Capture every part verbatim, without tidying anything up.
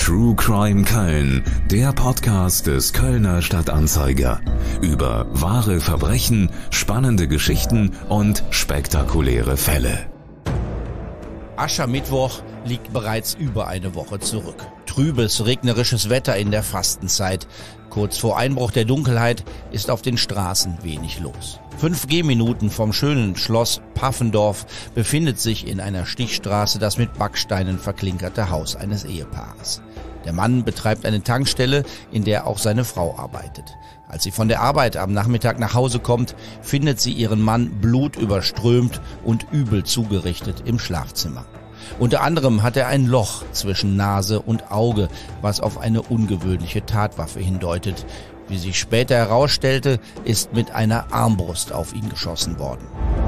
True Crime Köln, der Podcast des Kölner Stadtanzeiger. Über wahre Verbrechen, spannende Geschichten und spektakuläre Fälle. Aschermittwoch liegt bereits über eine Woche zurück. Trübes, regnerisches Wetter in der Fastenzeit. Kurz vor Einbruch der Dunkelheit ist auf den Straßen wenig los. Fünf Gehminuten vom schönen Schloss Pfaffendorf befindet sich in einer Stichstraße das mit Backsteinen verklinkerte Haus eines Ehepaares. Der Mann betreibt eine Tankstelle, in der auch seine Frau arbeitet. Als sie von der Arbeit am Nachmittag nach Hause kommt, findet sie ihren Mann blutüberströmt und übel zugerichtet im Schlafzimmer. Unter anderem hat er ein Loch zwischen Nase und Auge, was auf eine ungewöhnliche Tatwaffe hindeutet. Wie sich später herausstellte, ist mit einer Armbrust auf ihn geschossen worden.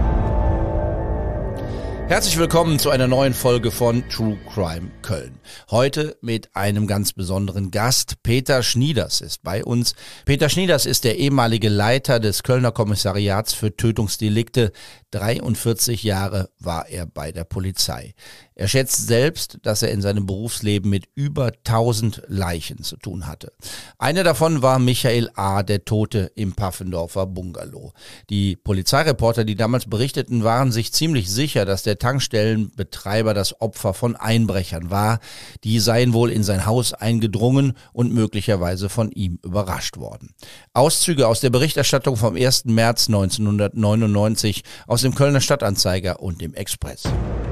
Herzlich willkommen zu einer neuen Folge von True Crime Köln. Heute mit einem ganz besonderen Gast. Peter Schnieders ist bei uns. Peter Schnieders ist der ehemalige Leiter des Kölner Kommissariats für Tötungsdelikte. dreiundvierzig Jahre war er bei der Polizei. Er schätzt selbst, dass er in seinem Berufsleben mit über tausend Leichen zu tun hatte. Eine davon war Michael A., der Tote im Pfaffendorfer Bungalow. Die Polizeireporter, die damals berichteten, waren sich ziemlich sicher, dass der Tankstellenbetreiber das Opfer von Einbrechern war. Die seien wohl in sein Haus eingedrungen und möglicherweise von ihm überrascht worden. Auszüge aus der Berichterstattung vom ersten März neunzehnhundertneunundneunzig aus dem Kölner Stadtanzeiger und dem Express.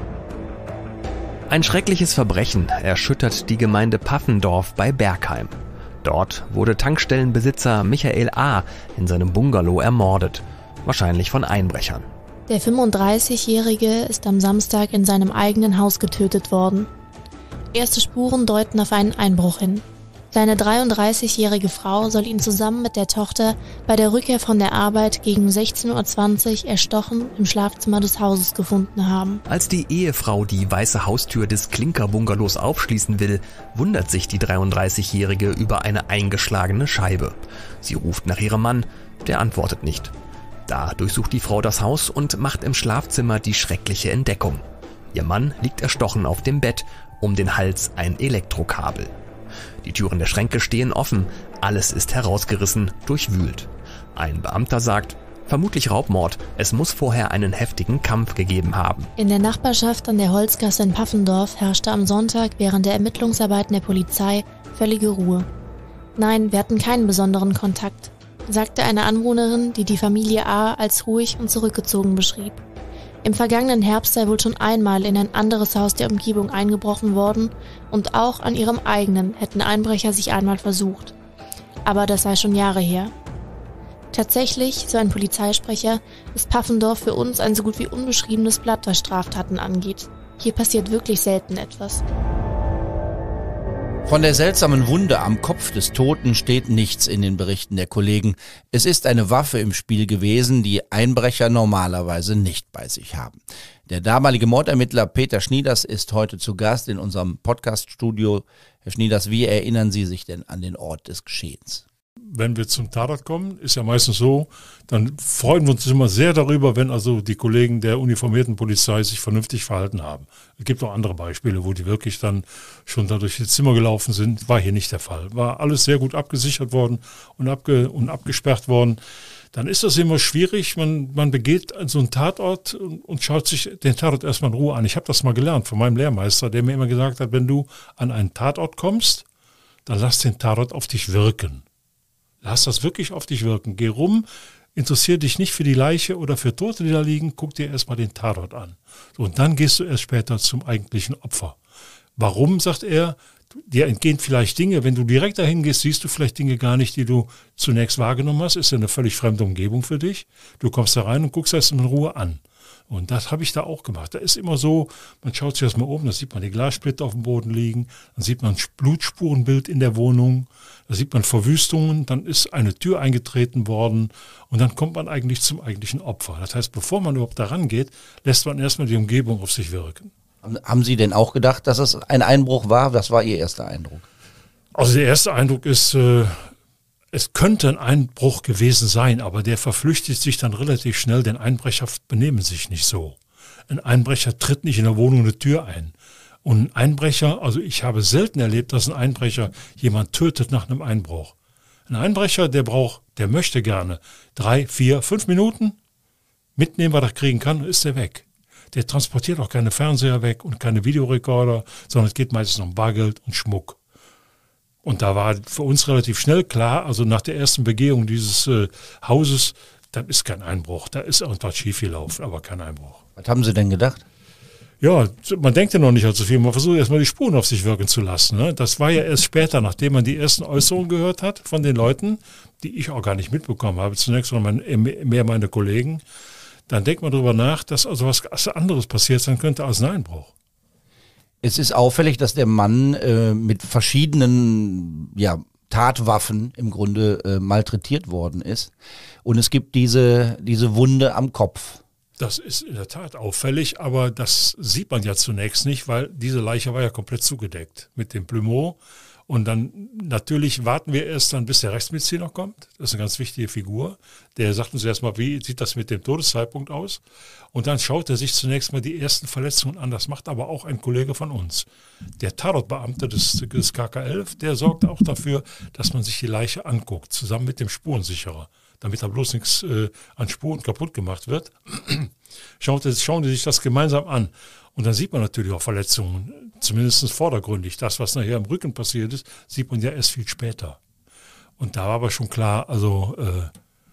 Ein schreckliches Verbrechen erschüttert die Gemeinde Pfaffendorf bei Bergheim. Dort wurde Tankstellenbesitzer Michael A. in seinem Bungalow ermordet, wahrscheinlich von Einbrechern. Der fünfunddreißigjährige ist am Samstag in seinem eigenen Haus getötet worden. Erste Spuren deuten auf einen Einbruch hin. Seine dreiunddreißigjährige Frau soll ihn zusammen mit der Tochter bei der Rückkehr von der Arbeit gegen sechzehn Uhr zwanzig erstochen im Schlafzimmer des Hauses gefunden haben. Als die Ehefrau die weiße Haustür des Klinkerbungalows aufschließen will, wundert sich die dreiunddreißigjährige über eine eingeschlagene Scheibe. Sie ruft nach ihrem Mann, der antwortet nicht. Da durchsucht die Frau das Haus und macht im Schlafzimmer die schreckliche Entdeckung. Ihr Mann liegt erstochen auf dem Bett, um den Hals ein Elektrokabel. Die Türen der Schränke stehen offen, alles ist herausgerissen, durchwühlt. Ein Beamter sagt, vermutlich Raubmord, es muss vorher einen heftigen Kampf gegeben haben. In der Nachbarschaft an der Holzgasse in Pfaffendorf herrschte am Sonntag während der Ermittlungsarbeiten der Polizei völlige Ruhe. Nein, wir hatten keinen besonderen Kontakt, sagte eine Anwohnerin, die die Familie A. als ruhig und zurückgezogen beschrieb. Im vergangenen Herbst sei wohl schon einmal in ein anderes Haus der Umgebung eingebrochen worden und auch an ihrem eigenen hätten Einbrecher sich einmal versucht. Aber das sei schon Jahre her. Tatsächlich, so ein Polizeisprecher, ist Pfaffendorf für uns ein so gut wie unbeschriebenes Blatt, was Straftaten angeht. Hier passiert wirklich selten etwas. Von der seltsamen Wunde am Kopf des Toten steht nichts in den Berichten der Kollegen. Es ist eine Waffe im Spiel gewesen, die Einbrecher normalerweise nicht bei sich haben. Der damalige Mordermittler Peter Schnieders ist heute zu Gast in unserem Podcast-Studio. Herr Schnieders, wie erinnern Sie sich denn an den Ort des Geschehens? Wenn wir zum Tatort kommen, ist ja meistens so, dann freuen wir uns immer sehr darüber, wenn also die Kollegen der uniformierten Polizei sich vernünftig verhalten haben. Es gibt auch andere Beispiele, wo die wirklich dann schon da durch die Zimmer gelaufen sind. War hier nicht der Fall. War alles sehr gut abgesichert worden und, abge, und abgesperrt worden. Dann ist das immer schwierig. Man, man begeht so einen Tatort und, und schaut sich den Tatort erstmal in Ruhe an. Ich habe das mal gelernt von meinem Lehrmeister, der mir immer gesagt hat, wenn du an einen Tatort kommst, dann lass den Tatort auf dich wirken. Lass das wirklich auf dich wirken. Geh rum, interessier dich nicht für die Leiche oder für Tote, die da liegen. Guck dir erstmal den Tatort an. So, und dann gehst du erst später zum eigentlichen Opfer. Warum, sagt er, dir entgehen vielleicht Dinge. Wenn du direkt dahin gehst, siehst du vielleicht Dinge gar nicht, die du zunächst wahrgenommen hast. Ist ja eine völlig fremde Umgebung für dich. Du kommst da rein und guckst erst in Ruhe an. Und das habe ich da auch gemacht. Da ist immer so, man schaut sich das mal um, da sieht man die Glassplitter auf dem Boden liegen, dann sieht man ein Blutspurenbild in der Wohnung, da sieht man Verwüstungen, dann ist eine Tür eingetreten worden und dann kommt man eigentlich zum eigentlichen Opfer. Das heißt, bevor man überhaupt da rangeht, lässt man erstmal die Umgebung auf sich wirken. Haben Sie denn auch gedacht, dass es ein Einbruch war? Was war Ihr erster Eindruck? Also der erste Eindruck ist, äh, es könnte ein Einbruch gewesen sein, aber der verflüchtigt sich dann relativ schnell, denn Einbrecher benehmen sich nicht so. Ein Einbrecher tritt nicht in der Wohnung eine Tür ein Und ein Einbrecher, also ich habe selten erlebt, dass ein Einbrecher jemand tötet nach einem Einbruch. Ein Einbrecher, der braucht, der möchte gerne drei, vier, fünf Minuten mitnehmen, was er kriegen kann, ist er weg. Der transportiert auch keine Fernseher weg und keine Videorekorder, sondern es geht meistens um Bargeld und Schmuck. Und da war für uns relativ schnell klar, also nach der ersten Begehung dieses äh, Hauses, da ist kein Einbruch, da ist irgendwas schiefgelaufen, aber kein Einbruch. Was haben Sie denn gedacht? Ja, man denkt ja noch nicht allzu viel, man versucht erstmal die Spuren auf sich wirken zu lassen. Ne? Das war ja erst später, nachdem man die ersten Äußerungen gehört hat von den Leuten, die ich auch gar nicht mitbekommen habe, zunächst sondern mehr meine Kollegen. Dann denkt man darüber nach, dass also was anderes passiert sein könnte als ein Einbruch. Es ist auffällig, dass der Mann äh, mit verschiedenen ja, Tatwaffen im Grunde äh, malträtiert worden ist. Und es gibt diese, diese Wunde am Kopf. Das ist in der Tat auffällig, aber das sieht man ja zunächst nicht, weil diese Leiche war ja komplett zugedeckt mit dem Plumeau. Und dann natürlich warten wir erst dann, bis der Rechtsmediziner kommt. Das ist eine ganz wichtige Figur. Der sagt uns erstmal, wie sieht das mit dem Todeszeitpunkt aus? Und dann schaut er sich zunächst mal die ersten Verletzungen an. Das macht aber auch ein Kollege von uns. Der Tatortbeamte des, des K K elf, der sorgt auch dafür, dass man sich die Leiche anguckt, zusammen mit dem Spurensicherer, damit da bloß nichts äh, an Spuren kaputt gemacht wird. Schaut, schauen die sich das gemeinsam an. Und dann sieht man natürlich auch Verletzungen, zumindest vordergründig. Das, was nachher im Rücken passiert ist, sieht man ja erst viel später. Und da war aber schon klar, also äh,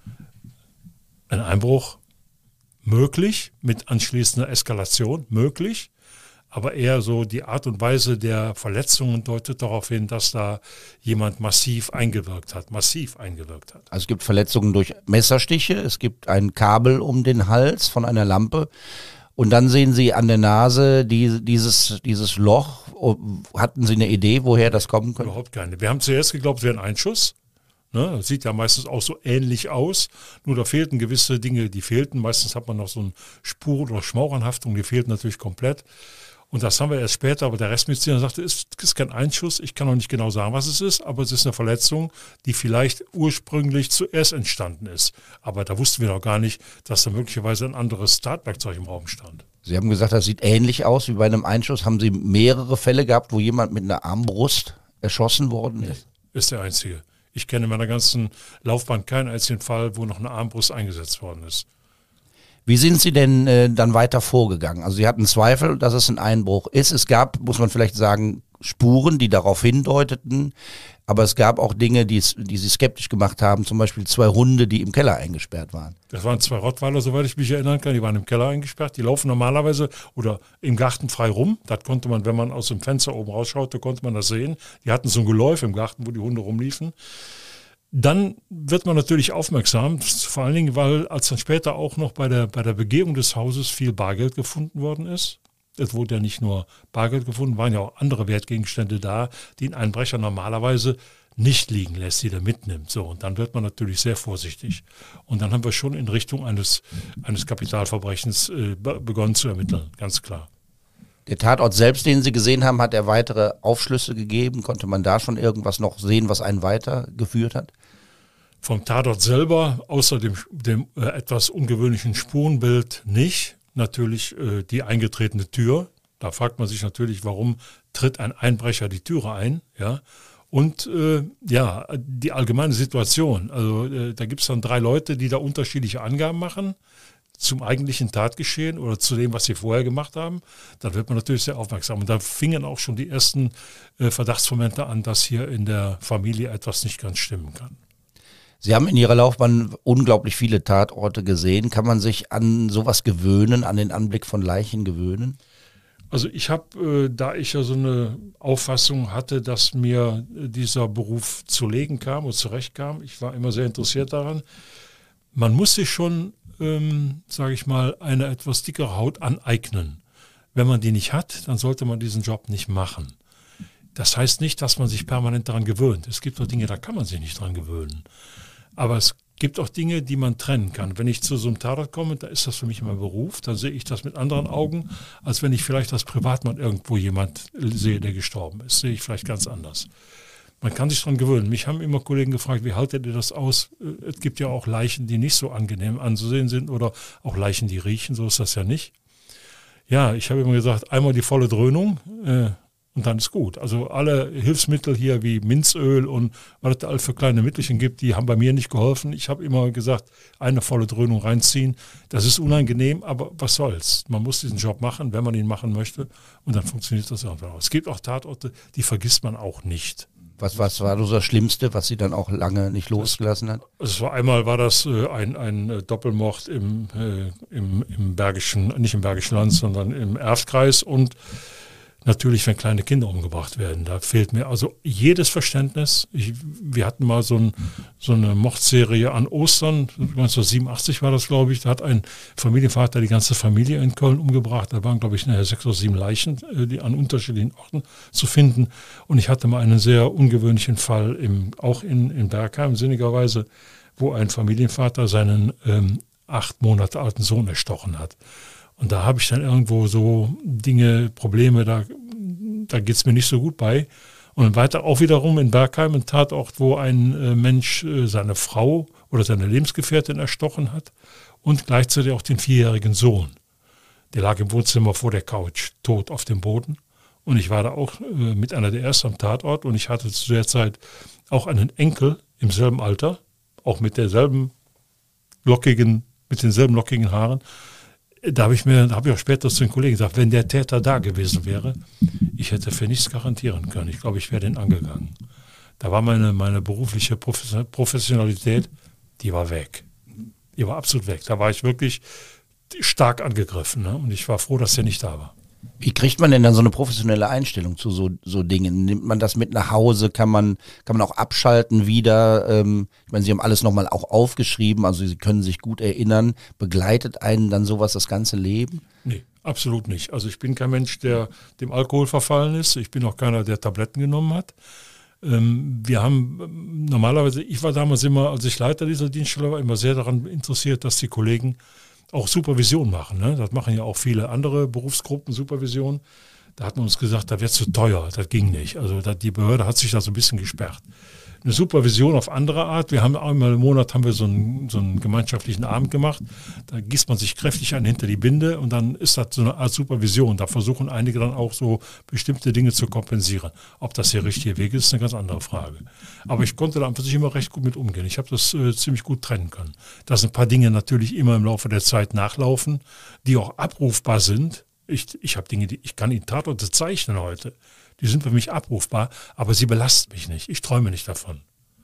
ein Einbruch möglich, mit anschließender Eskalation möglich, aber eher so die Art und Weise der Verletzungen deutet darauf hin, dass da jemand massiv eingewirkt hat, massiv eingewirkt hat. Also es gibt Verletzungen durch Messerstiche, es gibt ein Kabel um den Hals von einer Lampe. Und dann sehen Sie an der Nase die, dieses, dieses Loch. Hatten Sie eine Idee, woher das kommen könnte? Überhaupt keine. Wir haben zuerst geglaubt, es wäre ein Einschuss. Ne? Das sieht ja meistens auch so ähnlich aus. Nur da fehlten gewisse Dinge, die fehlten. Meistens hat man noch so eine Spur- oder Schmauchanhaftung, die fehlt natürlich komplett. Und das haben wir erst später, aber der Rechtsmediziner sagte, es ist kein Einschuss, ich kann noch nicht genau sagen, was es ist, aber es ist eine Verletzung, die vielleicht ursprünglich zuerst entstanden ist. Aber da wussten wir noch gar nicht, dass da möglicherweise ein anderes Tatwerkzeug im Raum stand. Sie haben gesagt, das sieht ähnlich aus wie bei einem Einschuss. Haben Sie mehrere Fälle gehabt, wo jemand mit einer Armbrust erschossen worden ist? Ist der einzige. Ich kenne in meiner ganzen Laufbahn keinen einzigen Fall, wo noch eine Armbrust eingesetzt worden ist. Wie sind Sie denn äh, dann weiter vorgegangen? Also Sie hatten Zweifel, dass es ein Einbruch ist. Es gab, muss man vielleicht sagen, Spuren, die darauf hindeuteten. Aber es gab auch Dinge, die, die Sie skeptisch gemacht haben. Zum Beispiel zwei Hunde, die im Keller eingesperrt waren. Das waren zwei Rottweiler, soweit ich mich erinnern kann. Die waren im Keller eingesperrt. Die laufen normalerweise oder im Garten frei rum. Das konnte man, wenn man aus dem Fenster oben rausschaute, konnte man das sehen. Die hatten so ein Geläuf im Garten, wo die Hunde rumliefen. Dann wird man natürlich aufmerksam, vor allen Dingen, weil als dann später auch noch bei der, bei der Begehung des Hauses viel Bargeld gefunden worden ist. Es wurde ja nicht nur Bargeld gefunden, waren ja auch andere Wertgegenstände da, die ein Einbrecher normalerweise nicht liegen lässt, die er mitnimmt. So, und dann wird man natürlich sehr vorsichtig. Und dann haben wir schon in Richtung eines, eines Kapitalverbrechens äh, begonnen zu ermitteln, ganz klar. Der Tatort selbst, den Sie gesehen haben, hat er weitere Aufschlüsse gegeben? Konnte man da schon irgendwas noch sehen, was einen weitergeführt hat? Vom Tatort selber, außer dem, dem äh, etwas ungewöhnlichen Spurenbild nicht. Natürlich äh, die eingetretene Tür. Da fragt man sich natürlich, warum tritt ein Einbrecher die Türe ein? Ja. Und äh, ja, die allgemeine Situation. Also äh, da gibt es dann drei Leute, die da unterschiedliche Angaben machen zum eigentlichen Tatgeschehen oder zu dem, was sie vorher gemacht haben. Dann wird man natürlich sehr aufmerksam. Und da fingen auch schon die ersten äh, Verdachtsmomente an, dass hier in der Familie etwas nicht ganz stimmen kann. Sie haben in Ihrer Laufbahn unglaublich viele Tatorte gesehen. Kann man sich an sowas gewöhnen, an den Anblick von Leichen gewöhnen? Also ich habe, äh, da ich ja so eine Auffassung hatte, dass mir äh, dieser Beruf zu legen kam und zurechtkam, ich war immer sehr interessiert daran, man muss sich schon, ähm, sage ich mal, eine etwas dickere Haut aneignen. Wenn man die nicht hat, dann sollte man diesen Job nicht machen. Das heißt nicht, dass man sich permanent daran gewöhnt. Es gibt auch Dinge, da kann man sich nicht daran gewöhnen. Aber es gibt auch Dinge, die man trennen kann. Wenn ich zu so einem Tatort komme, da ist das für mich mein Beruf, dann sehe ich das mit anderen Augen, als wenn ich vielleicht als Privatmann irgendwo jemand sehe, der gestorben ist. Sehe ich vielleicht ganz anders. Man kann sich daran gewöhnen. Mich haben immer Kollegen gefragt, wie haltet ihr das aus? Es gibt ja auch Leichen, die nicht so angenehm anzusehen sind oder auch Leichen, die riechen. So ist das ja nicht. Ja, ich habe immer gesagt, einmal die volle Dröhnung äh, und dann ist gut. Also alle Hilfsmittel hier wie Minzöl und was es da alles für kleine Mittelchen gibt, die haben bei mir nicht geholfen. Ich habe immer gesagt, eine volle Dröhnung reinziehen. Das ist unangenehm, aber was soll's. Man muss diesen Job machen, wenn man ihn machen möchte und dann funktioniert das einfach auch. Es gibt auch Tatorte, die vergisst man auch nicht. Was, was war so das Schlimmste, was sie dann auch lange nicht losgelassen hat? Es war einmal war das äh, ein, ein äh, Doppelmord im, äh, im, im Bergischen, nicht im Bergischen Land, sondern im Erftkreis und natürlich, wenn kleine Kinder umgebracht werden. Da fehlt mir also jedes Verständnis. Ich, wir hatten mal so, ein, so eine Mordserie an Ostern, neunzehnhundertsiebenundachtzig war das, glaube ich. Da hat ein Familienvater die ganze Familie in Köln umgebracht. Da waren, glaube ich, nachher sechs oder sieben Leichen, die an unterschiedlichen Orten zu finden. Und ich hatte mal einen sehr ungewöhnlichen Fall, im, auch in, in Bergheim, sinnigerweise, wo ein Familienvater seinen ähm, acht Monate alten Sohn erstochen hat. Und da habe ich dann irgendwo so Dinge, Probleme, da, da geht es mir nicht so gut bei. Und weiter auch wiederum in Bergheim, ein Tatort, wo ein äh, Mensch äh, seine Frau oder seine Lebensgefährtin erstochen hat und gleichzeitig auch den vierjährigen Sohn. Der lag im Wohnzimmer vor der Couch, tot auf dem Boden. Und ich war da auch äh, mit einer der Ersten am Tatort und ich hatte zu der Zeit auch einen Enkel im selben Alter, auch mit derselben lockigen, mit denselben lockigen Haaren. Da habe ich mir, da habe ich auch später zu den Kollegen gesagt, wenn der Täter da gewesen wäre, ich hätte für nichts garantieren können. Ich glaube, ich wäre den angegangen. Da war meine, meine berufliche Professionalität, die war weg. Die war absolut weg. Da war ich wirklich stark angegriffen. Ne? Und ich war froh, dass er nicht da war. Wie kriegt man denn dann so eine professionelle Einstellung zu so, so Dingen? Nimmt man das mit nach Hause? Kann man, kann man auch abschalten wieder? Ähm, ich meine, Sie haben alles nochmal auch aufgeschrieben, also Sie können sich gut erinnern. Begleitet einen dann sowas das ganze Leben? Nee, absolut nicht. Also ich bin kein Mensch, der dem Alkohol verfallen ist. Ich bin auch keiner, der Tabletten genommen hat. Ähm, wir haben normalerweise, ich war damals immer, als ich Leiter dieser Dienststelle war, immer sehr daran interessiert, dass die Kollegen auch Supervision machen. Ne? Das machen ja auch viele andere Berufsgruppen, Supervision. Da hat man uns gesagt, da wird zu teuer, das ging nicht. Also da, die Behörde hat sich da so ein bisschen gesperrt. Eine Supervision auf andere Art. Wir haben einmal im Monat haben wir so einen, so einen gemeinschaftlichen Abend gemacht. Da gießt man sich kräftig ein hinter die Binde und dann ist das so eine Art Supervision. Da versuchen einige dann auch so bestimmte Dinge zu kompensieren. Ob das der richtige Weg ist, ist eine ganz andere Frage. Aber ich konnte da für sich immer recht gut mit umgehen. Ich habe das äh, ziemlich gut trennen können. Dass ein paar Dinge natürlich immer im Laufe der Zeit nachlaufen, die auch abrufbar sind. Ich, ich habe Dinge, die ich kann Ihnen Tatorte zeichnen heute. Die sind für mich abrufbar, aber sie belasten mich nicht. Ich träume nicht davon.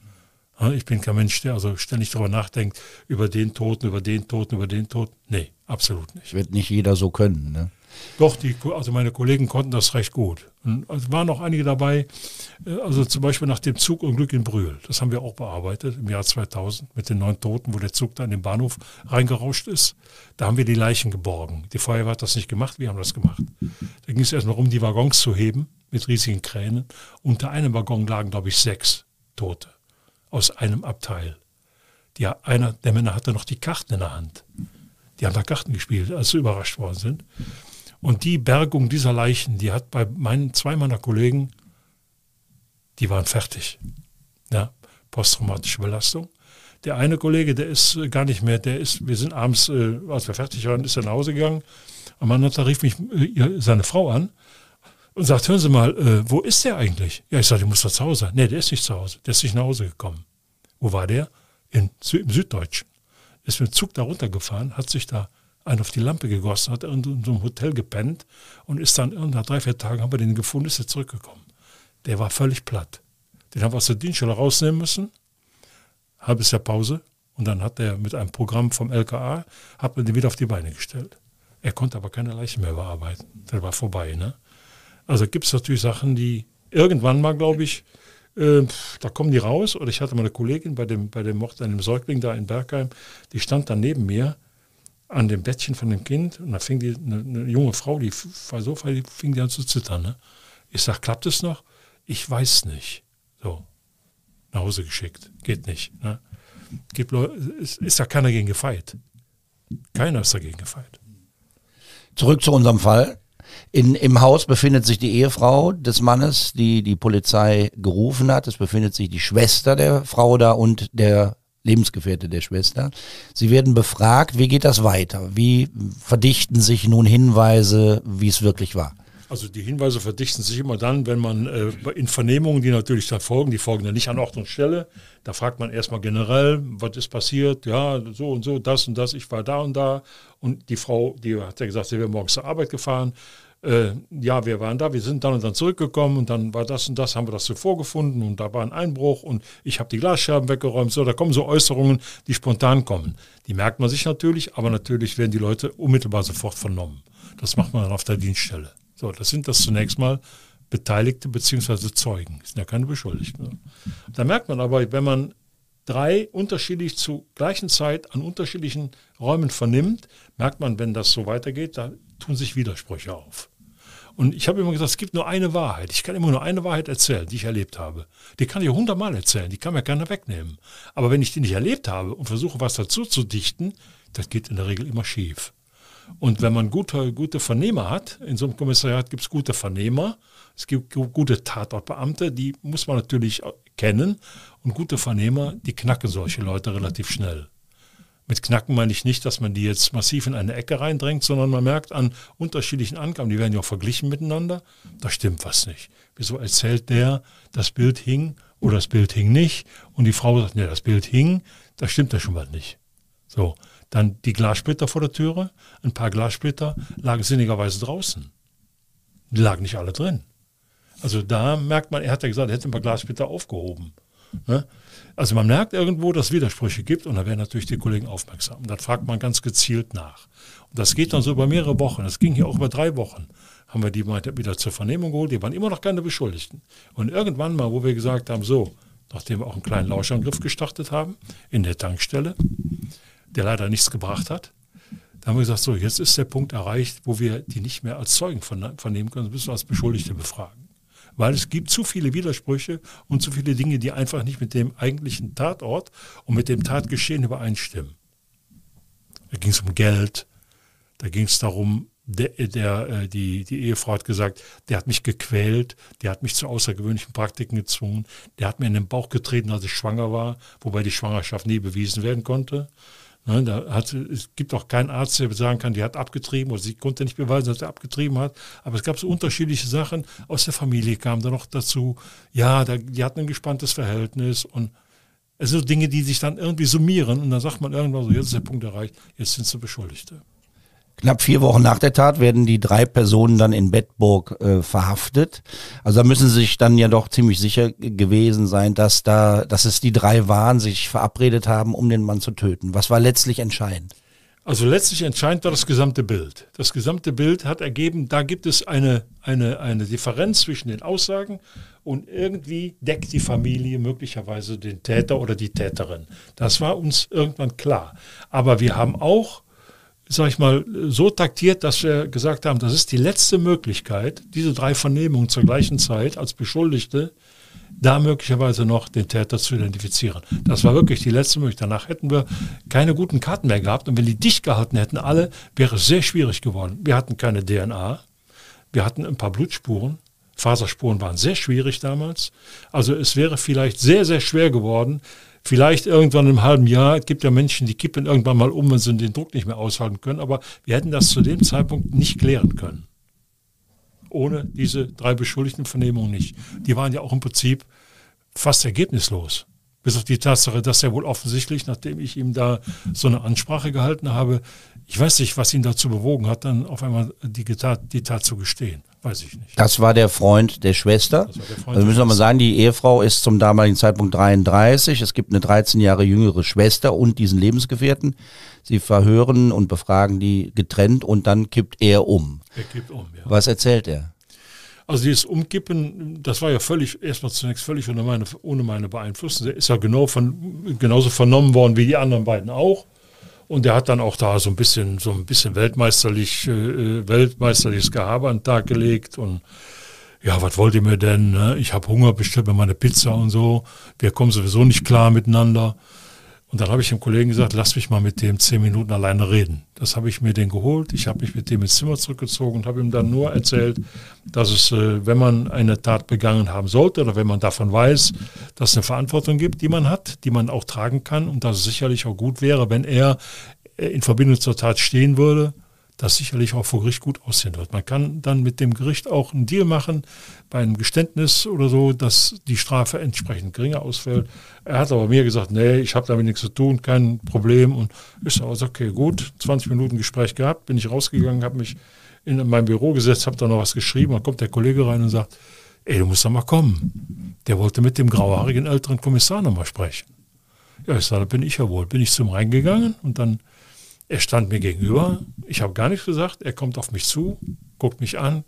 Ich bin kein Mensch, der also ständig darüber nachdenkt, über den Toten, über den Toten, über den Toten. Nee, absolut nicht. Wird nicht jeder so können, ne? Doch, die, also meine Kollegen konnten das recht gut. Und es waren auch einige dabei, also zum Beispiel nach dem Zugunglück in Brühl. Das haben wir auch bearbeitet im Jahr zweitausend mit den neun Toten, wo der Zug da in den Bahnhof reingerauscht ist. Da haben wir die Leichen geborgen. Die Feuerwehr hat das nicht gemacht, wir haben das gemacht. Da ging es erstmal darum, die Waggons zu heben mit riesigen Kränen. Unter einem Waggon lagen, glaube ich, sechs Tote aus einem Abteil. Die, einer der Männer hatte noch die Karten in der Hand. Die haben da Karten gespielt, als sie überrascht worden sind. Und die Bergung dieser Leichen, die hat bei meinen zwei meiner Kollegen, die waren fertig. Ja, posttraumatische Belastung. Der eine Kollege, der ist gar nicht mehr, der ist, wir sind abends, äh, als wir fertig waren, ist er nach Hause gegangen. Am anderen Tag rief mich äh, seine Frau an und sagt, hören Sie mal, äh, wo ist der eigentlich? Ja, ich sage, der muss doch zu Hause. Nee, der ist nicht zu Hause, der ist nicht nach Hause gekommen. Wo war der? In, im Süddeutschen. Ist mit dem Zug da runtergefahren, hat sich da einen auf die Lampe gegossen, hat in so einem Hotel gepennt und ist dann nach drei, vier Tagen haben wir den gefunden, ist er zurückgekommen. Der war völlig platt. Den haben wir aus der Dienststelle rausnehmen müssen, halbes Jahr Pause und dann hat er mit einem Programm vom L K A, hat man den wieder auf die Beine gestellt. Er konnte aber keine Leiche mehr bearbeiten. Der war vorbei. Ne? Also gibt es natürlich Sachen, die irgendwann mal, glaube ich, äh, da kommen die raus. Oder ich hatte mal eine Kollegin bei dem, bei dem Mord an dem Säugling da in Bergheim, die stand dann neben mir an dem Bettchen von dem Kind und da fing die, eine, eine junge Frau, die war so, die fing die an zu zittern. Ne? Ich sag, klappt es noch? Ich weiß nicht. So, nach Hause geschickt. Geht nicht. Ne? Gibt Leute, ist, ist da keiner gegen gefeit. Keiner ist dagegen gefeit. Zurück zu unserem Fall. In, Im Haus befindet sich die Ehefrau des Mannes, die die Polizei gerufen hat. Es befindet sich die Schwester der Frau da und der Lebensgefährte der Schwester. Sie werden befragt, wie geht das weiter? Wie verdichten sich nun Hinweise, wie es wirklich war? Also die Hinweise verdichten sich immer dann, wenn man äh, in Vernehmungen, die natürlich dann folgen, die folgen dann nicht an Ort und Stelle, da fragt man erstmal generell, was ist passiert, ja, so und so, das und das, ich war da und da und die Frau, die hat ja gesagt, sie wäre morgens zur Arbeit gefahren, äh, ja, wir waren da, wir sind dann und dann zurückgekommen und dann war das und das, haben wir das so vorgefunden und da war ein Einbruch und ich habe die Glasscherben weggeräumt, so, da kommen so Äußerungen, die spontan kommen. Die merkt man sich natürlich, aber natürlich werden die Leute unmittelbar sofort vernommen. Das macht man dann auf der Dienststelle. So, das sind das zunächst mal Beteiligte bzw. Zeugen. Das sind ja keine Beschuldigten. Da merkt man aber, wenn man drei unterschiedlich zur gleichen Zeit an unterschiedlichen Räumen vernimmt, merkt man, wenn das so weitergeht, da tun sich Widersprüche auf. Und ich habe immer gesagt, es gibt nur eine Wahrheit. Ich kann immer nur eine Wahrheit erzählen, die ich erlebt habe. Die kann ich hundertmal erzählen, die kann mir keiner wegnehmen. Aber wenn ich die nicht erlebt habe und versuche, was dazu zu dichten, das geht in der Regel immer schief. Und wenn man gute, gute Vernehmer hat, in so einem Kommissariat gibt es gute Vernehmer, es gibt gute Tatortbeamte, die muss man natürlich kennen. Und gute Vernehmer, die knacken solche Leute relativ schnell. Mit knacken meine ich nicht, dass man die jetzt massiv in eine Ecke reindrängt, sondern man merkt an unterschiedlichen Angaben, die werden ja auch verglichen miteinander, da stimmt was nicht. Wieso erzählt der, das Bild hing oder das Bild hing nicht? Und die Frau sagt, nee, das Bild hing, da stimmt ja schon was nicht. So. Dann die Glassplitter vor der Türe. Ein paar Glassplitter lagen sinnigerweise draußen. Die lagen nicht alle drin. Also da merkt man, er hat ja gesagt, er hätte ein paar Glassplitter aufgehoben. Ne? Also man merkt irgendwo, dass es Widersprüche gibt und da werden natürlich die Kollegen aufmerksam. Und dann fragt man ganz gezielt nach. Und das geht dann so über mehrere Wochen. Das ging hier auch über drei Wochen. Haben wir die mal wieder zur Vernehmung geholt. Die waren immer noch keine Beschuldigten. Und irgendwann mal, wo wir gesagt haben, so, nachdem wir auch einen kleinen Lauschangriff gestartet haben in der Tankstelle, der leider nichts gebracht hat. Da haben wir gesagt, so, jetzt ist der Punkt erreicht, wo wir die nicht mehr als Zeugen vernehmen können, müssen wir als Beschuldigte befragen. Weil es gibt zu viele Widersprüche und zu viele Dinge, die einfach nicht mit dem eigentlichen Tatort und mit dem Tatgeschehen übereinstimmen. Da ging es um Geld, da ging es darum, der, der, die, die Ehefrau hat gesagt, der hat mich gequält, der hat mich zu außergewöhnlichen Praktiken gezwungen, der hat mir in den Bauch getreten, als ich schwanger war, wobei die Schwangerschaft nie bewiesen werden konnte. Ne, da hat, es gibt auch keinen Arzt, der sagen kann, die hat abgetrieben oder sie konnte nicht beweisen, dass er abgetrieben hat. Aber es gab so unterschiedliche Sachen. Aus der Familie kam da noch dazu, ja, da, die hatten ein gespanntes Verhältnis. Und es sind so Dinge, die sich dann irgendwie summieren. Und dann sagt man irgendwann so, jetzt ist der Punkt erreicht, jetzt sind sie Beschuldigte. Knapp vier Wochen nach der Tat werden die drei Personen dann in Bedburg äh, verhaftet. Also da müssen sie sich dann ja doch ziemlich sicher gewesen sein, dass da, dass es die drei waren, sich verabredet haben, um den Mann zu töten. Was war letztlich entscheidend? Also letztlich entscheidend war das gesamte Bild. Das gesamte Bild hat ergeben, da gibt es eine, eine, eine Differenz zwischen den Aussagen und irgendwie deckt die Familie möglicherweise den Täter oder die Täterin. Das war uns irgendwann klar. Aber wir haben auch, sag ich mal, so taktiert, dass wir gesagt haben, das ist die letzte Möglichkeit, diese drei Vernehmungen zur gleichen Zeit als Beschuldigte, da möglicherweise noch den Täter zu identifizieren. Das war wirklich die letzte Möglichkeit. Danach hätten wir keine guten Karten mehr gehabt und wenn die dicht gehalten hätten, alle, wäre es sehr schwierig geworden. Wir hatten keine D N A, wir hatten ein paar Blutspuren, Faserspuren waren sehr schwierig damals. Also es wäre vielleicht sehr, sehr schwer geworden, vielleicht irgendwann im halben Jahr, es gibt ja Menschen, die kippen irgendwann mal um, wenn sie den Druck nicht mehr aushalten können, aber wir hätten das zu dem Zeitpunkt nicht klären können. Ohne diese drei Beschuldigtenvernehmungen nicht. Die waren ja auch im Prinzip fast ergebnislos. Bis auf die Tatsache, dass er wohl offensichtlich, nachdem ich ihm da so eine Ansprache gehalten habe, ich weiß nicht, was ihn dazu bewogen hat, dann auf einmal die Tat, die Tat zu gestehen. Weiß ich nicht. Das war der Freund der Schwester. Das war der Freund also müssen wir der mal sagen, die Ehefrau ist zum damaligen Zeitpunkt dreiunddreißig. Es gibt eine dreizehn Jahre jüngere Schwester und diesen Lebensgefährten. Sie verhören und befragen die getrennt und dann kippt er um. Er kippt um, ja. Was erzählt er? Also dieses Umkippen, das war ja völlig, erstmal zunächst völlig ohne meine, ohne meine Beeinflussung. Der ist ja genau von, genauso vernommen worden wie die anderen beiden auch. Und der hat dann auch da so ein bisschen, so ein bisschen weltmeisterlich, äh, weltmeisterliches Gehabe an den Tag gelegt. Und ja, was wollt ihr mir denn? Ne? Ich habe Hunger, bestellt mir meine Pizza und so. Wir kommen sowieso nicht klar miteinander. Und dann habe ich dem Kollegen gesagt, lass mich mal mit dem zehn Minuten alleine reden. Das habe ich mir den geholt. Ich habe mich mit dem ins Zimmer zurückgezogen und habe ihm dann nur erzählt, dass es, äh, wenn man eine Tat begangen haben sollte oder wenn man davon weiß, dass es eine Verantwortung gibt, die man hat, die man auch tragen kann und dass es sicherlich auch gut wäre, wenn er äh, in Verbindung zur Tat stehen würde, das sicherlich auch vor Gericht gut aussehen wird. Man kann dann mit dem Gericht auch einen Deal machen, bei einem Geständnis oder so, dass die Strafe entsprechend geringer ausfällt. Er hat aber mir gesagt, nee, ich habe damit nichts zu tun, kein Problem. Und ich sage, also okay, gut, zwanzig Minuten Gespräch gehabt, bin ich rausgegangen, habe mich in mein Büro gesetzt, habe da noch was geschrieben. Dann kommt der Kollege rein und sagt, ey, du musst doch mal kommen. Der wollte mit dem grauhaarigen älteren Kommissar noch mal sprechen. Ja, ich sage, da bin ich ja wohl. Bin ich zum reingegangen und dann er stand mir gegenüber, ich habe gar nichts gesagt, er kommt auf mich zu, guckt mich an,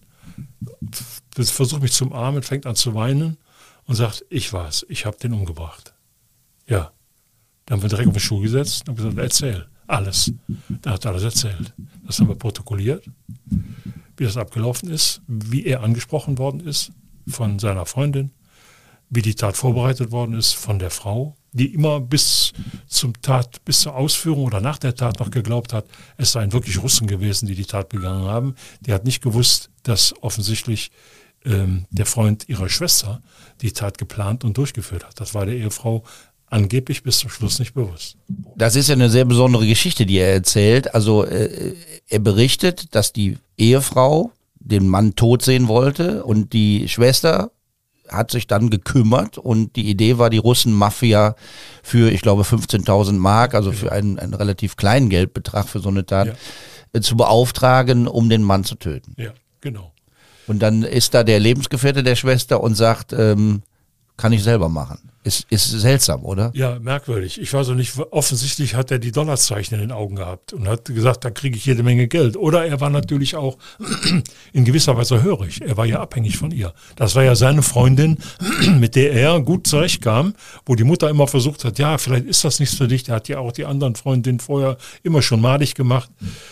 versucht mich zu umarmen, fängt an zu weinen und sagt, ich war's, ich habe den umgebracht. Ja, dann haben wir direkt auf den Stuhl gesetzt und haben gesagt, erzähl, alles. Da hat er alles erzählt. Das haben wir protokolliert, wie das abgelaufen ist, wie er angesprochen worden ist von seiner Freundin, wie die Tat vorbereitet worden ist von der Frau, die immer bis zum Tat, bis zur Ausführung oder nach der Tat noch geglaubt hat, es seien wirklich Russen gewesen, die die Tat begangen haben. Die hat nicht gewusst, dass offensichtlich ähm, der Freund ihrer Schwester die Tat geplant und durchgeführt hat. Das war der Ehefrau angeblich bis zum Schluss nicht bewusst. Das ist ja eine sehr besondere Geschichte, die er erzählt. Also äh, er berichtet, dass die Ehefrau den Mann tot sehen wollte und die Schwester hat sich dann gekümmert und die Idee war, die Russen-Mafia für, ich glaube, fünfzehntausend Mark, also für einen, einen relativ kleinen Geldbetrag für so eine Tat, ja. äh, zu beauftragen, um den Mann zu töten. Ja, genau. Und dann ist da der Lebensgefährte der Schwester und sagt, ähm, kann ich selber machen. Ist, ist seltsam, oder? Ja, merkwürdig. Ich weiß auch nicht, offensichtlich hat er die Dollarzeichen in den Augen gehabt und hat gesagt, da kriege ich jede Menge Geld. Oder er war natürlich auch in gewisser Weise hörig. Er war ja abhängig von ihr. Das war ja seine Freundin, mit der er gut zurechtkam, wo die Mutter immer versucht hat, ja, vielleicht ist das nichts für dich. Der hat ja auch die anderen Freundinnen vorher immer schon madig gemacht.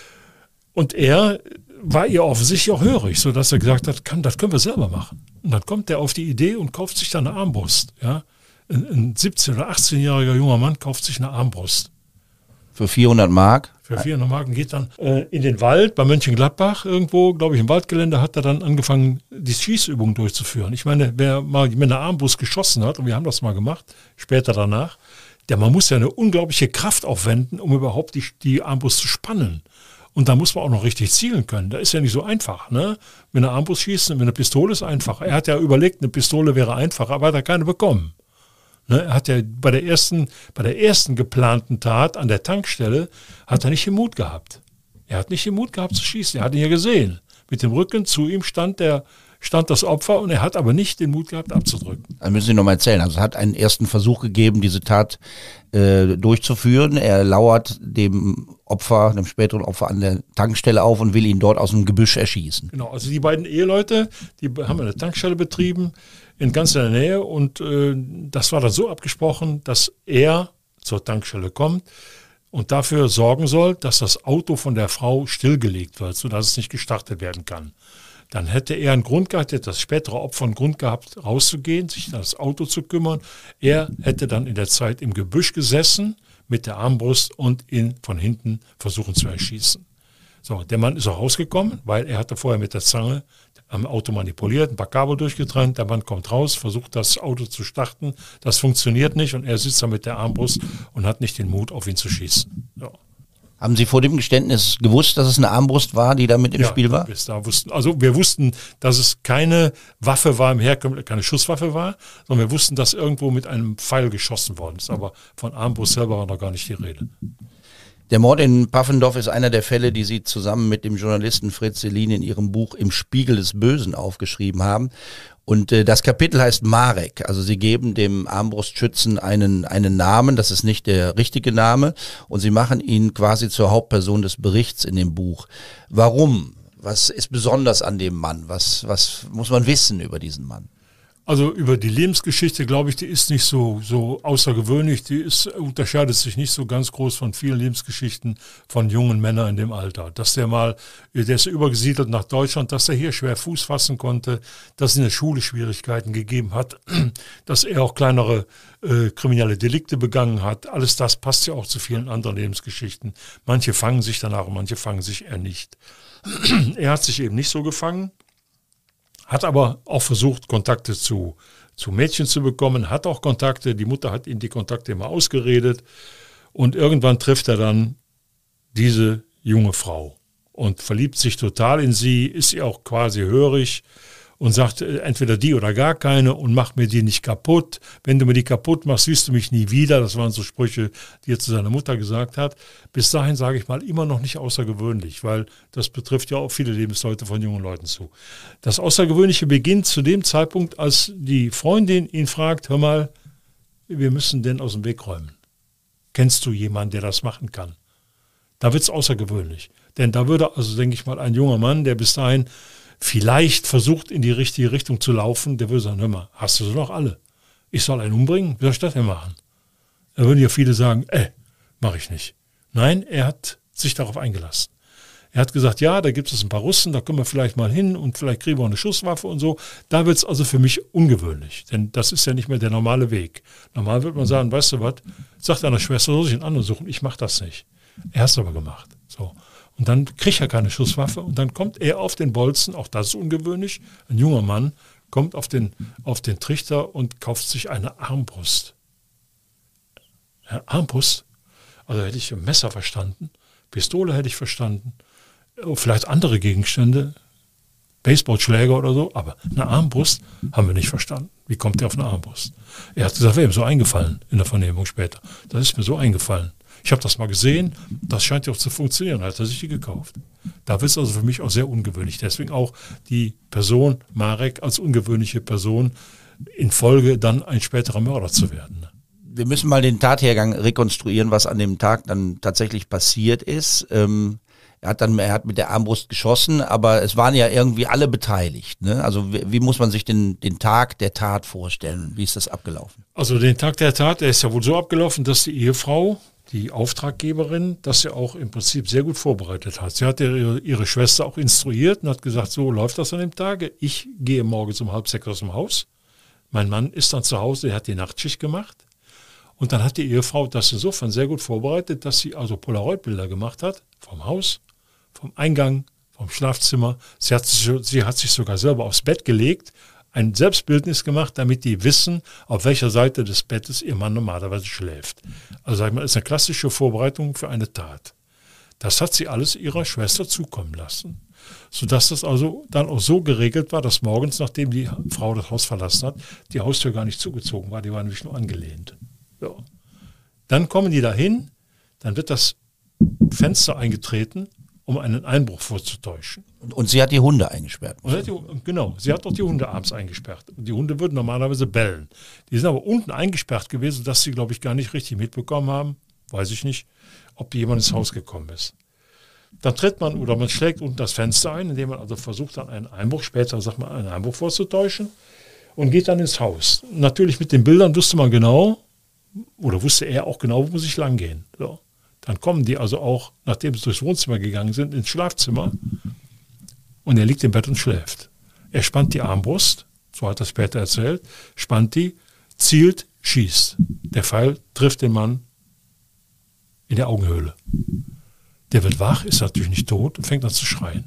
Und er war ihr offensichtlich auch hörig, sodass er gesagt hat, kann, das können wir selber machen. Und dann kommt er auf die Idee und kauft sich dann eine Armbrust, ja. Ein, ein siebzehn- oder achtzehnjähriger junger Mann kauft sich eine Armbrust. Für vierhundert Mark? Für vierhundert Mark und geht dann äh, in den Wald, bei Mönchengladbach irgendwo, glaube ich, im Waldgelände, hat er dann angefangen, die Schießübungen durchzuführen. Ich meine, wer mal mit einer Armbrust geschossen hat, und wir haben das mal gemacht, später danach, der, man muss ja eine unglaubliche Kraft aufwenden, um überhaupt die, die Armbrust zu spannen. Und da muss man auch noch richtig zielen können. Das ist ja nicht so einfach, ne? Mit einer Armbrust schießen, mit einer Pistole ist einfacher. Er hat ja überlegt, eine Pistole wäre einfacher, aber hat er keine bekommen. Ne? Er hat ja bei der ersten, bei der ersten geplanten Tat an der Tankstelle, hat er nicht den Mut gehabt. Er hat nicht den Mut gehabt zu schießen. Er hat ihn ja gesehen. Mit dem Rücken zu ihm stand der, stand das Opfer und er hat aber nicht den Mut gehabt abzudrücken. Dann müssen Sie noch mal erzählen. Also es hat einen ersten Versuch gegeben, diese Tat äh, durchzuführen. Er lauert dem Opfer, dem späteren Opfer an der Tankstelle auf und will ihn dort aus dem Gebüsch erschießen. Genau, also die beiden Eheleute, die haben eine Tankstelle betrieben, in ganz in der Nähe und äh, das war dann so abgesprochen, dass er zur Tankstelle kommt und dafür sorgen soll, dass das Auto von der Frau stillgelegt wird, sodass es nicht gestartet werden kann. Dann hätte er einen Grund gehabt, hätte das spätere Opfer einen Grund gehabt, rauszugehen, sich um das Auto zu kümmern. Er hätte dann in der Zeit im Gebüsch gesessen mit der Armbrust und ihn von hinten versuchen zu erschießen. So, der Mann ist auch rausgekommen, weil er hatte vorher mit der Zange am Auto manipuliert, ein paar Kabel durchgetrennt, der Mann kommt raus, versucht das Auto zu starten, das funktioniert nicht und er sitzt da mit der Armbrust und hat nicht den Mut, auf ihn zu schießen. Ja. Haben Sie vor dem Geständnis gewusst, dass es eine Armbrust war, die da mit im ja, Spiel war? Bis da wussten, also wir wussten, dass es keine Waffe war, im Herkömmlichen keine Schusswaffe war, sondern wir wussten, dass irgendwo mit einem Pfeil geschossen worden ist. Aber von Armbrust selber war noch gar nicht die Rede. Der Mord in Pfaffendorf ist einer der Fälle, die Sie zusammen mit dem Journalisten Fritz Selin in Ihrem Buch Im Spiegel des Bösen aufgeschrieben haben. Und äh, das Kapitel heißt Marek. Also Sie geben dem Armbrustschützen einen, einen Namen, das ist nicht der richtige Name. Und Sie machen ihn quasi zur Hauptperson des Berichts in dem Buch. Warum? Was ist besonders an dem Mann? Was, was muss man wissen über diesen Mann? Also über die Lebensgeschichte, glaube ich, die ist nicht so, so außergewöhnlich. Die ist, unterscheidet sich nicht so ganz groß von vielen Lebensgeschichten von jungen Männern in dem Alter. Dass der mal, der ist übergesiedelt nach Deutschland, dass er hier schwer Fuß fassen konnte, dass es in der Schule Schwierigkeiten gegeben hat, dass er auch kleinere äh, kriminelle Delikte begangen hat. Alles das passt ja auch zu vielen anderen Lebensgeschichten. Manche fangen sich danach, manche fangen sich eher nicht. Er hat sich eben nicht so gefangen. Hat aber auch versucht, Kontakte zu, zu Mädchen zu bekommen, hat auch Kontakte, die Mutter hat ihm die Kontakte immer ausgeredet und irgendwann trifft er dann diese junge Frau und verliebt sich total in sie, ist ihr auch quasi hörig und sagt, entweder die oder gar keine und mach mir die nicht kaputt. Wenn du mir die kaputt machst, siehst du mich nie wieder. Das waren so Sprüche, die er zu seiner Mutter gesagt hat. Bis dahin, sage ich mal, immer noch nicht außergewöhnlich, weil das betrifft ja auch viele Lebensleute von jungen Leuten zu. Das Außergewöhnliche beginnt zu dem Zeitpunkt, als die Freundin ihn fragt, hör mal, wir müssen den aus dem Weg räumen. Kennst du jemanden, der das machen kann? Da wird es außergewöhnlich. Denn da würde also, denke ich mal, ein junger Mann, der bis dahin vielleicht versucht, in die richtige Richtung zu laufen, der würde sagen, hör mal, hast du sie noch alle? Ich soll einen umbringen? Wie soll ich das denn machen? Da würden ja viele sagen, äh, mache ich nicht. Nein, er hat sich darauf eingelassen. Er hat gesagt, ja, da gibt es ein paar Russen, da können wir vielleicht mal hin und vielleicht kriegen wir auch eine Schusswaffe und so. Da wird es also für mich ungewöhnlich, denn das ist ja nicht mehr der normale Weg. Normal würde man sagen, weißt du was, sagt einer Schwester, soll sich einen anderen suchen, ich mache das nicht. Er hat es aber gemacht. So. Und dann kriegt er keine Schusswaffe und dann kommt er auf den Bolzen, auch das ist ungewöhnlich, ein junger Mann kommt auf den, auf den Trichter und kauft sich eine Armbrust. Ja, Armbrust? Also hätte ich ein Messer verstanden, Pistole hätte ich verstanden, vielleicht andere Gegenstände, Baseballschläger oder so, aber eine Armbrust haben wir nicht verstanden. Wie kommt der auf eine Armbrust? Er hat gesagt, wäre ihm so eingefallen in der Vernehmung später. Das ist mir so eingefallen. Ich habe das mal gesehen, das scheint ja auch zu funktionieren, hat er sich die gekauft. Da wird es also für mich auch sehr ungewöhnlich. Deswegen auch die Person Marek als ungewöhnliche Person in Folge dann ein späterer Mörder zu werden. Wir müssen mal den Tathergang rekonstruieren, was an dem Tag dann tatsächlich passiert ist. Ähm, er hat dann, er hat mit der Armbrust geschossen, aber es waren ja irgendwie alle beteiligt. Ne? Also wie, wie muss man sich den, den Tag der Tat vorstellen? Wie ist das abgelaufen? Also den Tag der Tat, der ist ja wohl so abgelaufen, dass die Ehefrau, die Auftraggeberin, das sie auch im Prinzip sehr gut vorbereitet hat. Sie hat ihre, ihre Schwester auch instruiert und hat gesagt, so läuft das an dem Tage. Ich gehe morgens um halb sechs aus dem Haus. Mein Mann ist dann zu Hause, er hat die Nachtschicht gemacht. Und dann hat die Ehefrau das insofern sehr gut vorbereitet, dass sie also Polaroid-Bilder gemacht hat vom Haus, vom Eingang, vom Schlafzimmer. Sie hat sich, sie hat sich sogar selber aufs Bett gelegt, ein Selbstbildnis gemacht, damit die wissen, auf welcher Seite des Bettes ihr Mann normalerweise schläft. Also sag ich mal, ist eine klassische Vorbereitung für eine Tat. Das hat sie alles ihrer Schwester zukommen lassen, sodass das also dann auch so geregelt war, dass morgens, nachdem die Frau das Haus verlassen hat, die Haustür gar nicht zugezogen war, die war nämlich nur angelehnt. So. Dann kommen die dahin, dann wird das Fenster eingetreten, um einen Einbruch vorzutäuschen. Und, und sie hat die Hunde eingesperrt. Und hat die, genau, sie hat auch die Hunde abends eingesperrt. Und die Hunde würden normalerweise bellen. Die sind aber unten eingesperrt gewesen, sodass sie, glaube ich, gar nicht richtig mitbekommen haben, weiß ich nicht, ob jemand ins Haus gekommen ist. Dann tritt man oder man schlägt unten das Fenster ein, indem man also versucht, dann einen Einbruch, später sagt man, einen Einbruch vorzutäuschen und geht dann ins Haus. Natürlich mit den Bildern wusste man genau, oder wusste er auch genau, wo muss ich lang gehen. So. Dann kommen die also auch, nachdem sie durchs Wohnzimmer gegangen sind, ins Schlafzimmer und er liegt im Bett und schläft. Er spannt die Armbrust, so hat er später erzählt, spannt die, zielt, schießt. Der Pfeil trifft den Mann in der Augenhöhle. Der wird wach, ist natürlich nicht tot und fängt an zu schreien.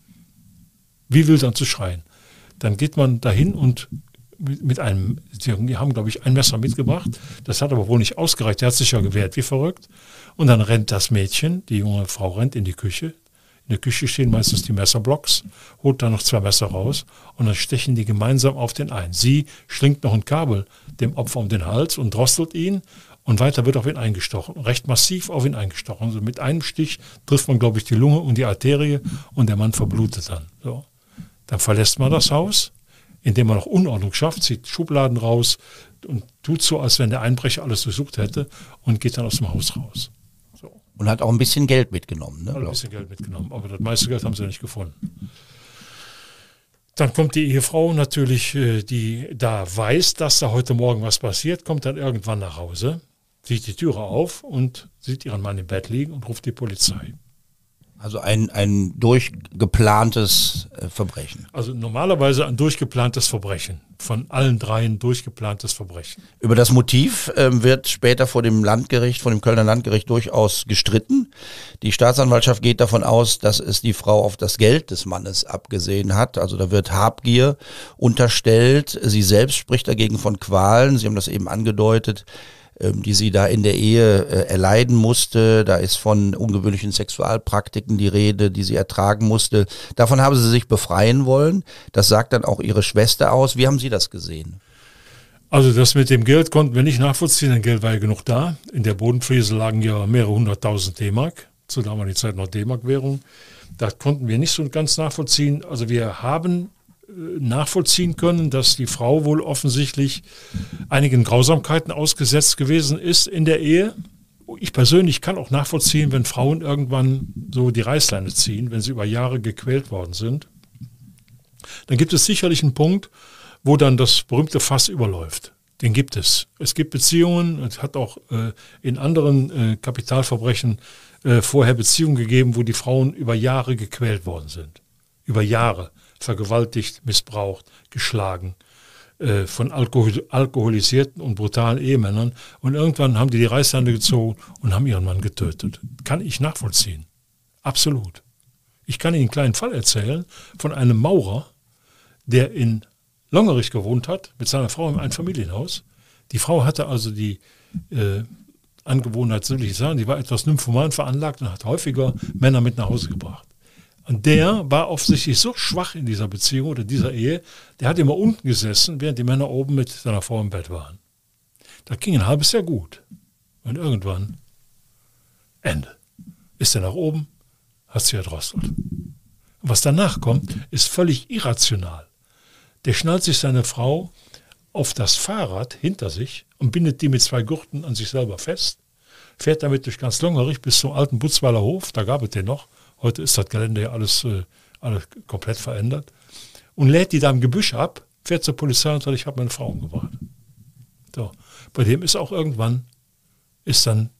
Wie wild an zu schreien. Dann geht man dahin und mit einem, die haben, glaube ich, ein Messer mitgebracht. Das hat aber wohl nicht ausgereicht. Der hat sich ja gewehrt, wie verrückt. Und dann rennt das Mädchen, die junge Frau rennt in die Küche. In der Küche stehen meistens die Messerblocks, holt dann noch zwei Messer raus und dann stechen die gemeinsam auf den ein. Sie schlingt noch ein Kabel dem Opfer um den Hals und drosselt ihn und weiter wird auf ihn eingestochen. Recht massiv auf ihn eingestochen. Also mit einem Stich trifft man, glaube ich, die Lunge und die Arterie und der Mann verblutet dann. So. Dann verlässt man das Haus, indem man noch Unordnung schafft, zieht Schubladen raus und tut so, als wenn der Einbrecher alles durchsucht hätte und geht dann aus dem Haus raus. So. Und hat auch ein bisschen Geld mitgenommen. Ne? Hat ein bisschen Geld mitgenommen, aber das meiste Geld haben sie nicht gefunden. Dann kommt die Ehefrau natürlich, die da weiß, dass da heute Morgen was passiert, kommt dann irgendwann nach Hause, sieht die Türe auf und sieht ihren Mann im Bett liegen und ruft die Polizei. Also ein, ein durchgeplantes äh, Verbrechen. Also normalerweise ein durchgeplantes Verbrechen. Von allen dreien durchgeplantes Verbrechen. Über das Motiv ähm, wird später vor dem Landgericht, vor dem Kölner Landgericht durchaus gestritten. Die Staatsanwaltschaft geht davon aus, dass es die Frau auf das Geld des Mannes abgesehen hat. Also da wird Habgier unterstellt. Sie selbst spricht dagegen von Qualen. Sie haben das eben angedeutet, die sie da in der Ehe äh, erleiden musste. Da ist von ungewöhnlichen Sexualpraktiken die Rede, die sie ertragen musste. Davon haben sie sich befreien wollen. Das sagt dann auch ihre Schwester aus. Wie haben Sie das gesehen? Also das mit dem Geld konnten wir nicht nachvollziehen. Denn Geld war ja genug da. In der Bodenfriese lagen ja mehrere hunderttausend D-Mark. Zu damaliger Zeit noch D-Mark-Währung. Das konnten wir nicht so ganz nachvollziehen. Also wir haben nachvollziehen können, dass die Frau wohl offensichtlich einigen Grausamkeiten ausgesetzt gewesen ist in der Ehe. Ich persönlich kann auch nachvollziehen, wenn Frauen irgendwann so die Reißleine ziehen, wenn sie über Jahre gequält worden sind. Dann gibt es sicherlich einen Punkt, wo dann das berühmte Fass überläuft. Den gibt es. Es gibt Beziehungen, es hat auch äh, in anderen äh, Kapitalverbrechen äh, vorher Beziehungen gegeben, wo die Frauen über Jahre gequält worden sind. Über Jahre. Vergewaltigt, missbraucht, geschlagen, äh, von alkohol- alkoholisierten und brutalen Ehemännern. Und irgendwann haben die die Reißleine gezogen und haben ihren Mann getötet. Kann ich nachvollziehen. Absolut. Ich kann Ihnen einen kleinen Fall erzählen von einem Maurer, der in Longerich gewohnt hat, mit seiner Frau im Einfamilienhaus. Die Frau hatte also die äh, Angewohnheit, soll ich sagen, die war etwas nymphoman veranlagt und hat häufiger Männer mit nach Hause gebracht. Und der war offensichtlich so schwach in dieser Beziehung oder dieser Ehe, der hat immer unten gesessen, während die Männer oben mit seiner Frau im Bett waren. Das ging ein halbes Jahr gut. Und irgendwann, Ende. Ist er nach oben, hat sie erdrosselt. Und was danach kommt, ist völlig irrational. Der schnallt sich seine Frau auf das Fahrrad hinter sich und bindet die mit zwei Gurten an sich selber fest, fährt damit durch ganz Longerich bis zum alten Butzweiler Hof, da gab es den noch. Heute ist das Gelände ja alles, äh, alles komplett verändert. Und lädt die da im Gebüsch ab, fährt zur Polizei und sagt, ich habe meine Frau umgebracht. So. Bei dem ist auch irgendwann, ist dann,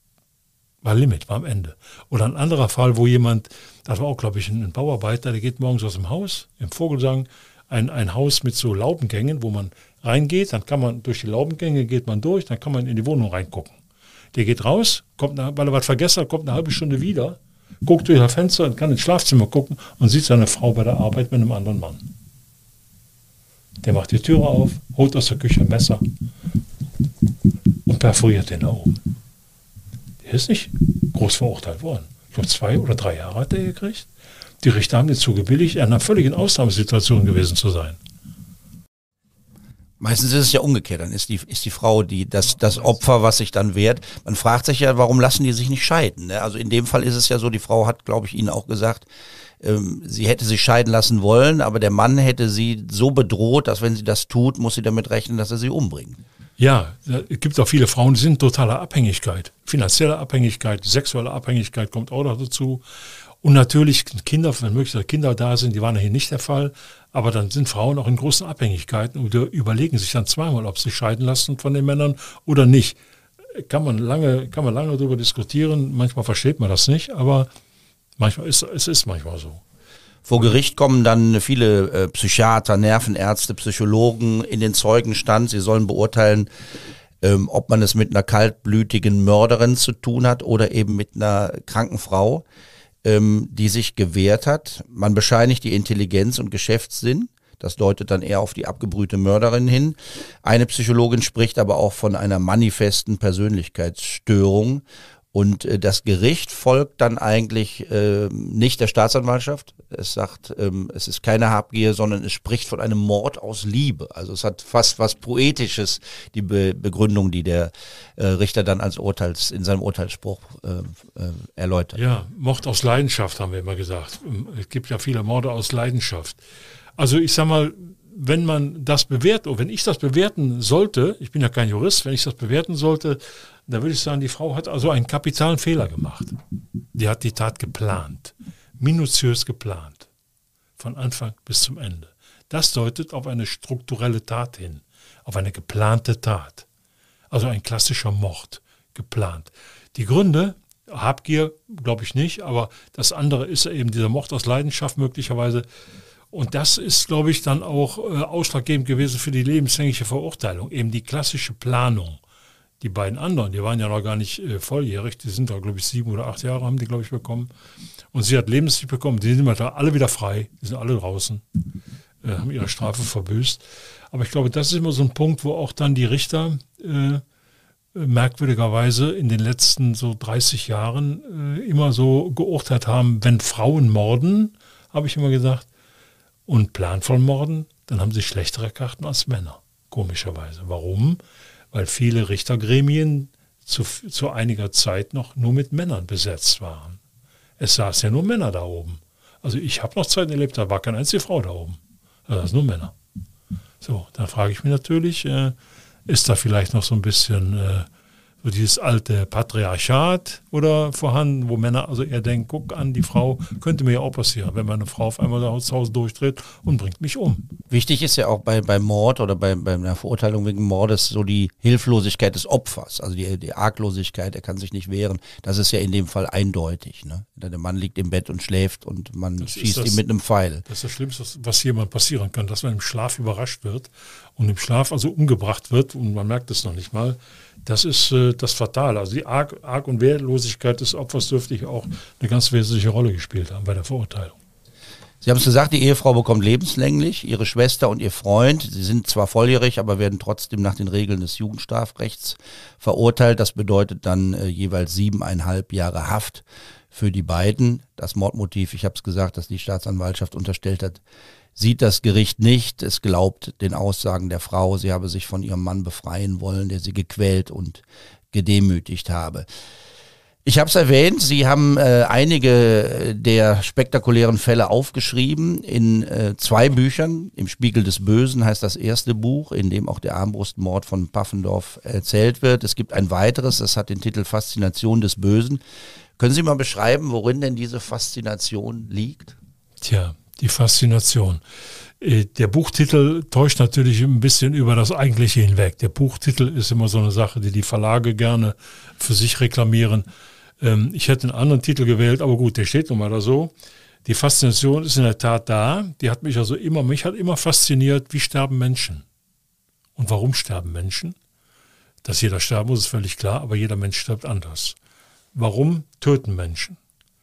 war Limit, war am Ende. Oder ein anderer Fall, wo jemand, das war auch, glaube ich, ein Bauarbeiter, der geht morgens aus dem Haus, im Vogelsang, ein, ein Haus mit so Laubengängen, wo man reingeht, dann kann man durch die Laubengänge, geht man durch, dann kann man in die Wohnung reingucken. Der geht raus, kommt, weil er was vergessen hat, kommt eine halbe Stunde wieder, guckt durch das Fenster und kann ins Schlafzimmer gucken und sieht seine Frau bei der Arbeit mit einem anderen Mann. Der macht die Türe auf, holt aus der Küche ein Messer und perforiert den da oben. Der ist nicht groß verurteilt worden. Ich glaube, zwei oder drei Jahre hat er gekriegt. Die Richter haben den zugebilligt, er in einer völligen Ausnahmesituation gewesen zu sein. Meistens ist es ja umgekehrt, dann ist die, ist die Frau die, das, das Opfer, was sich dann wehrt. Man fragt sich ja, warum lassen die sich nicht scheiden? Ne? Also in dem Fall ist es ja so, die Frau hat, glaube ich, Ihnen auch gesagt, ähm, sie hätte sich scheiden lassen wollen, aber der Mann hätte sie so bedroht, dass wenn sie das tut, muss sie damit rechnen, dass er sie umbringt. Ja, es gibt auch viele Frauen, die sind in totaler Abhängigkeit. Finanzielle Abhängigkeit, sexuelle Abhängigkeit kommt auch noch dazu. Und natürlich Kinder, wenn möglich Kinder da sind, die waren ja hier nicht der Fall. Aber dann sind Frauen auch in großen Abhängigkeiten und überlegen sich dann zweimal, ob sie sich scheiden lassen von den Männern oder nicht. Kann man lange, kann man lange darüber diskutieren. Manchmal versteht man das nicht, aber manchmal ist es ist manchmal so. Vor Gericht kommen dann viele äh, Psychiater, Nervenärzte, Psychologen in den Zeugenstand. Sie sollen beurteilen, ähm, ob man es mit einer kaltblütigen Mörderin zu tun hat oder eben mit einer kranken Frau, ähm, die sich gewehrt hat. Man bescheinigt die Intelligenz und Geschäftssinn. Das deutet dann eher auf die abgebrühte Mörderin hin. Eine Psychologin spricht aber auch von einer manifesten Persönlichkeitsstörung. Und äh, das Gericht folgt dann eigentlich äh, nicht der Staatsanwaltschaft. Es sagt, ähm, es ist keine Habgier, sondern es spricht von einem Mord aus Liebe. Also es hat fast was Poetisches, die Be- Begründung, die der äh, Richter dann als Urteils, in seinem Urteilsspruch äh, äh, erläutert. Ja, Mord aus Leidenschaft haben wir immer gesagt. Es gibt ja viele Morde aus Leidenschaft. Also ich sag mal, wenn man das bewertet, oder wenn ich das bewerten sollte, ich bin ja kein Jurist, wenn ich das bewerten sollte, dann würde ich sagen, die Frau hat also einen kapitalen Fehler gemacht. Die hat die Tat geplant, minutiös geplant, von Anfang bis zum Ende. Das deutet auf eine strukturelle Tat hin, auf eine geplante Tat. Also ein klassischer Mord, geplant. Die Gründe, Habgier, glaube ich nicht, aber das andere ist eben dieser Mord aus Leidenschaft möglicherweise. Und das ist, glaube ich, dann auch äh, ausschlaggebend gewesen für die lebenslängliche Verurteilung, eben die klassische Planung. Die beiden anderen, die waren ja noch gar nicht äh, volljährig, die sind da, glaube ich, sieben oder acht Jahre haben die, glaube ich, bekommen. Und sie hat lebenslänglich bekommen, die sind da alle wieder frei, die sind alle draußen, äh, haben ihre Strafe verbüßt. Aber ich glaube, das ist immer so ein Punkt, wo auch dann die Richter äh, merkwürdigerweise in den letzten so dreißig Jahren äh, immer so geurteilt haben, wenn Frauen morden, habe ich immer gesagt, und planvoll morden, dann haben sie schlechtere Karten als Männer, komischerweise. Warum? Weil viele Richtergremien zu, zu einiger Zeit noch nur mit Männern besetzt waren. Es saßen ja nur Männer da oben. Also ich habe noch Zeiten erlebt, da war keine einzige Frau da oben. Da saßen nur Männer. So, dann frage ich mich natürlich, äh, ist da vielleicht noch so ein bisschen äh, so dieses alte Patriarchat oder vorhanden, wo Männer also eher denken, guck an, die Frau, könnte mir ja auch passieren, wenn meine Frau auf einmal das Haus durchdreht und bringt mich um. Wichtig ist ja auch bei, bei Mord oder bei, bei einer Verurteilung wegen Mordes so die Hilflosigkeit des Opfers, also die, die Arglosigkeit, er kann sich nicht wehren. Das ist ja in dem Fall eindeutig. Ne? Der Mann liegt im Bett und schläft und man das schießt das, ihn mit einem Pfeil. Das ist das Schlimmste, was jemand passieren kann, dass man im Schlaf überrascht wird und im Schlaf also umgebracht wird und man merkt es noch nicht mal. Das ist äh, das Fatale. Also die Arg, Arg- und Wehrlosigkeit des Opfers dürfte ich auch eine ganz wesentliche Rolle gespielt haben bei der Verurteilung. Sie haben es gesagt, die Ehefrau bekommt lebenslänglich, ihre Schwester und ihr Freund, sie sind zwar volljährig, aber werden trotzdem nach den Regeln des Jugendstrafrechts verurteilt. Das bedeutet dann äh, jeweils siebeneinhalb Jahre Haft für die beiden. Das Mordmotiv, ich habe es gesagt, dass die Staatsanwaltschaft unterstellt hat, sieht das Gericht nicht. Es glaubt den Aussagen der Frau, sie habe sich von ihrem Mann befreien wollen, der sie gequält und gedemütigt habe. Ich habe es erwähnt, Sie haben äh, einige der spektakulären Fälle aufgeschrieben in äh, zwei Büchern. Im Spiegel des Bösen heißt das erste Buch, in dem auch der Armbrustmord von Pfaffendorf erzählt wird. Es gibt ein weiteres, das hat den Titel Faszination des Bösen. Können Sie mal beschreiben, worin denn diese Faszination liegt? Tja, die Faszination. Der Buchtitel täuscht natürlich ein bisschen über das Eigentliche hinweg. Der Buchtitel ist immer so eine Sache, die die Verlage gerne für sich reklamieren. Ich hätte einen anderen Titel gewählt, aber gut, der steht nun mal da so. Die Faszination ist in der Tat da. Die hat mich also immer, mich hat immer fasziniert, wie sterben Menschen. Und warum sterben Menschen? Dass jeder sterben muss, ist völlig klar, aber jeder Mensch stirbt anders. Warum töten Menschen?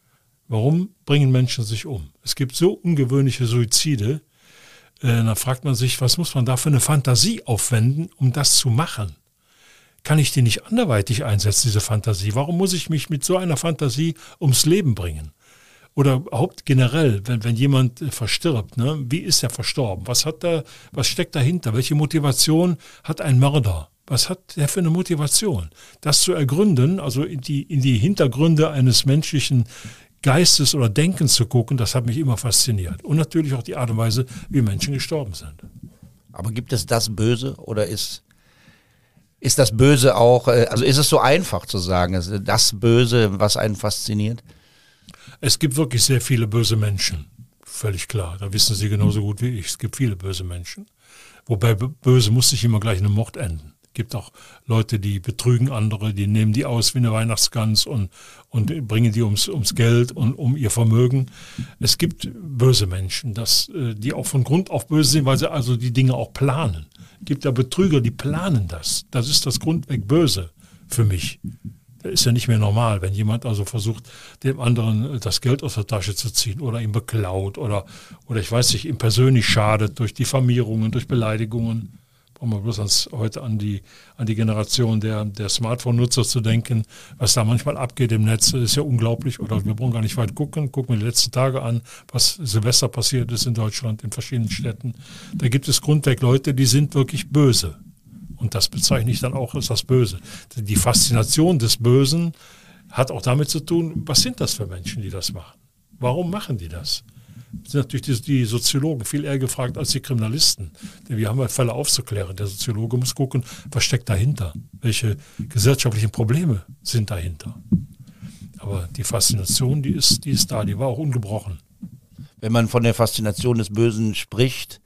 Warum bringen Menschen sich um? Es gibt so ungewöhnliche Suizide. Äh, dann fragt man sich, was muss man da für eine Fantasie aufwenden, um das zu machen? Kann ich die nicht anderweitig einsetzen, diese Fantasie? Warum muss ich mich mit so einer Fantasie ums Leben bringen? Oder überhaupt generell, wenn, wenn jemand äh, verstirbt, ne? Wie ist er verstorben? Was hat da, was steckt dahinter? Welche Motivation hat ein Mörder? Was hat der für eine Motivation? Das zu ergründen, also in die, in die Hintergründe eines menschlichen Geistes oder Denkens zu gucken, das hat mich immer fasziniert. Und natürlich auch die Art und Weise, wie Menschen gestorben sind. Aber gibt es das Böse oder ist, ist das Böse auch, also ist es so einfach zu sagen, ist das Böse, was einen fasziniert? Es gibt wirklich sehr viele böse Menschen, völlig klar. Da wissen Sie genauso gut wie ich. Es gibt viele böse Menschen. Wobei böse muss nicht immer gleich in einem Mord enden. Es gibt auch Leute, die betrügen andere, die nehmen die aus wie eine Weihnachtsgans und, und bringen die ums, ums Geld und um ihr Vermögen. Es gibt böse Menschen, das, die auch von Grund auf böse sind, weil sie also die Dinge auch planen. Es gibt ja Betrüger, die planen das. Das ist das Grundweg Böse für mich. Das ist ja nicht mehr normal, wenn jemand also versucht, dem anderen das Geld aus der Tasche zu ziehen oder ihn beklaut oder, oder ich weiß nicht, ihm persönlich schadet durch Diffamierungen, durch Beleidigungen. Um mal bloß ans, heute an die, an die Generation der, der Smartphone-Nutzer zu denken, was da manchmal abgeht im Netz, ist ja unglaublich. Oder wir brauchen gar nicht weit gucken, gucken wir die letzten Tage an, was Silvester passiert ist in Deutschland, in verschiedenen Städten. Da gibt es grundweg Leute, die sind wirklich böse. Und das bezeichne ich dann auch als das Böse. Die Faszination des Bösen hat auch damit zu tun, was sind das für Menschen, die das machen? Warum machen die das? Das sind natürlich die, die Soziologen viel eher gefragt als die Kriminalisten. Denn wir haben halt Fälle aufzuklären. Der Soziologe muss gucken, was steckt dahinter? Welche gesellschaftlichen Probleme sind dahinter? Aber die Faszination, die ist, die ist da, die war auch ungebrochen. Wenn man von der Faszination des Bösen spricht,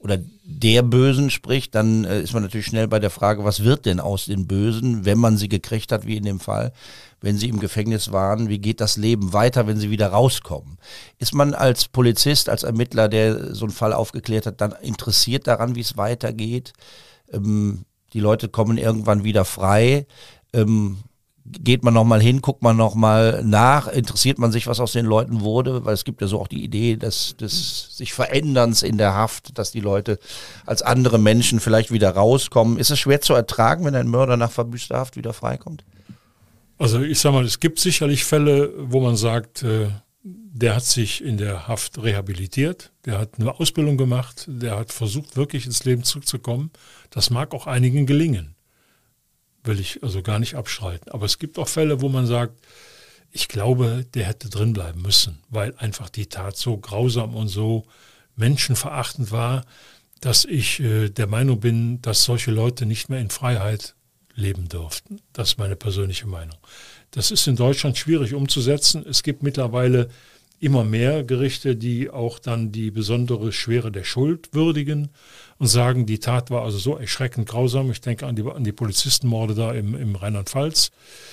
oder der Bösen spricht, dann äh, ist man natürlich schnell bei der Frage, was wird denn aus den Bösen, wenn man sie gekriegt hat, wie in dem Fall, wenn sie im Gefängnis waren, wie geht das Leben weiter, wenn sie wieder rauskommen? Ist man als Polizist, als Ermittler, der so einen Fall aufgeklärt hat, dann interessiert daran, wie es weitergeht? Ähm, die Leute kommen irgendwann wieder frei. Ähm, geht man nochmal hin, guckt man nochmal nach, interessiert man sich, was aus den Leuten wurde? Weil es gibt ja so auch die Idee des, des sich Veränderns in der Haft, dass die Leute als andere Menschen vielleicht wieder rauskommen. Ist es schwer zu ertragen, wenn ein Mörder nach verbüßter Haft wieder freikommt? Also ich sag mal, es gibt sicherlich Fälle, wo man sagt, äh, der hat sich in der Haft rehabilitiert, der hat eine Ausbildung gemacht, der hat versucht, wirklich ins Leben zurückzukommen. Das mag auch einigen gelingen, will ich also gar nicht abstreiten. Aber es gibt auch Fälle, wo man sagt, ich glaube, der hätte drin bleiben müssen, weil einfach die Tat so grausam und so menschenverachtend war, dass ich äh, der Meinung bin, dass solche Leute nicht mehr in Freiheit leben dürften. Das ist meine persönliche Meinung. Das ist in Deutschland schwierig umzusetzen. Es gibt mittlerweile immer mehr Gerichte, die auch dann die besondere Schwere der Schuld würdigen und sagen, die Tat war also so erschreckend grausam. Ich denke an die, an die Polizistenmorde da im, im Rheinland-Pfalz.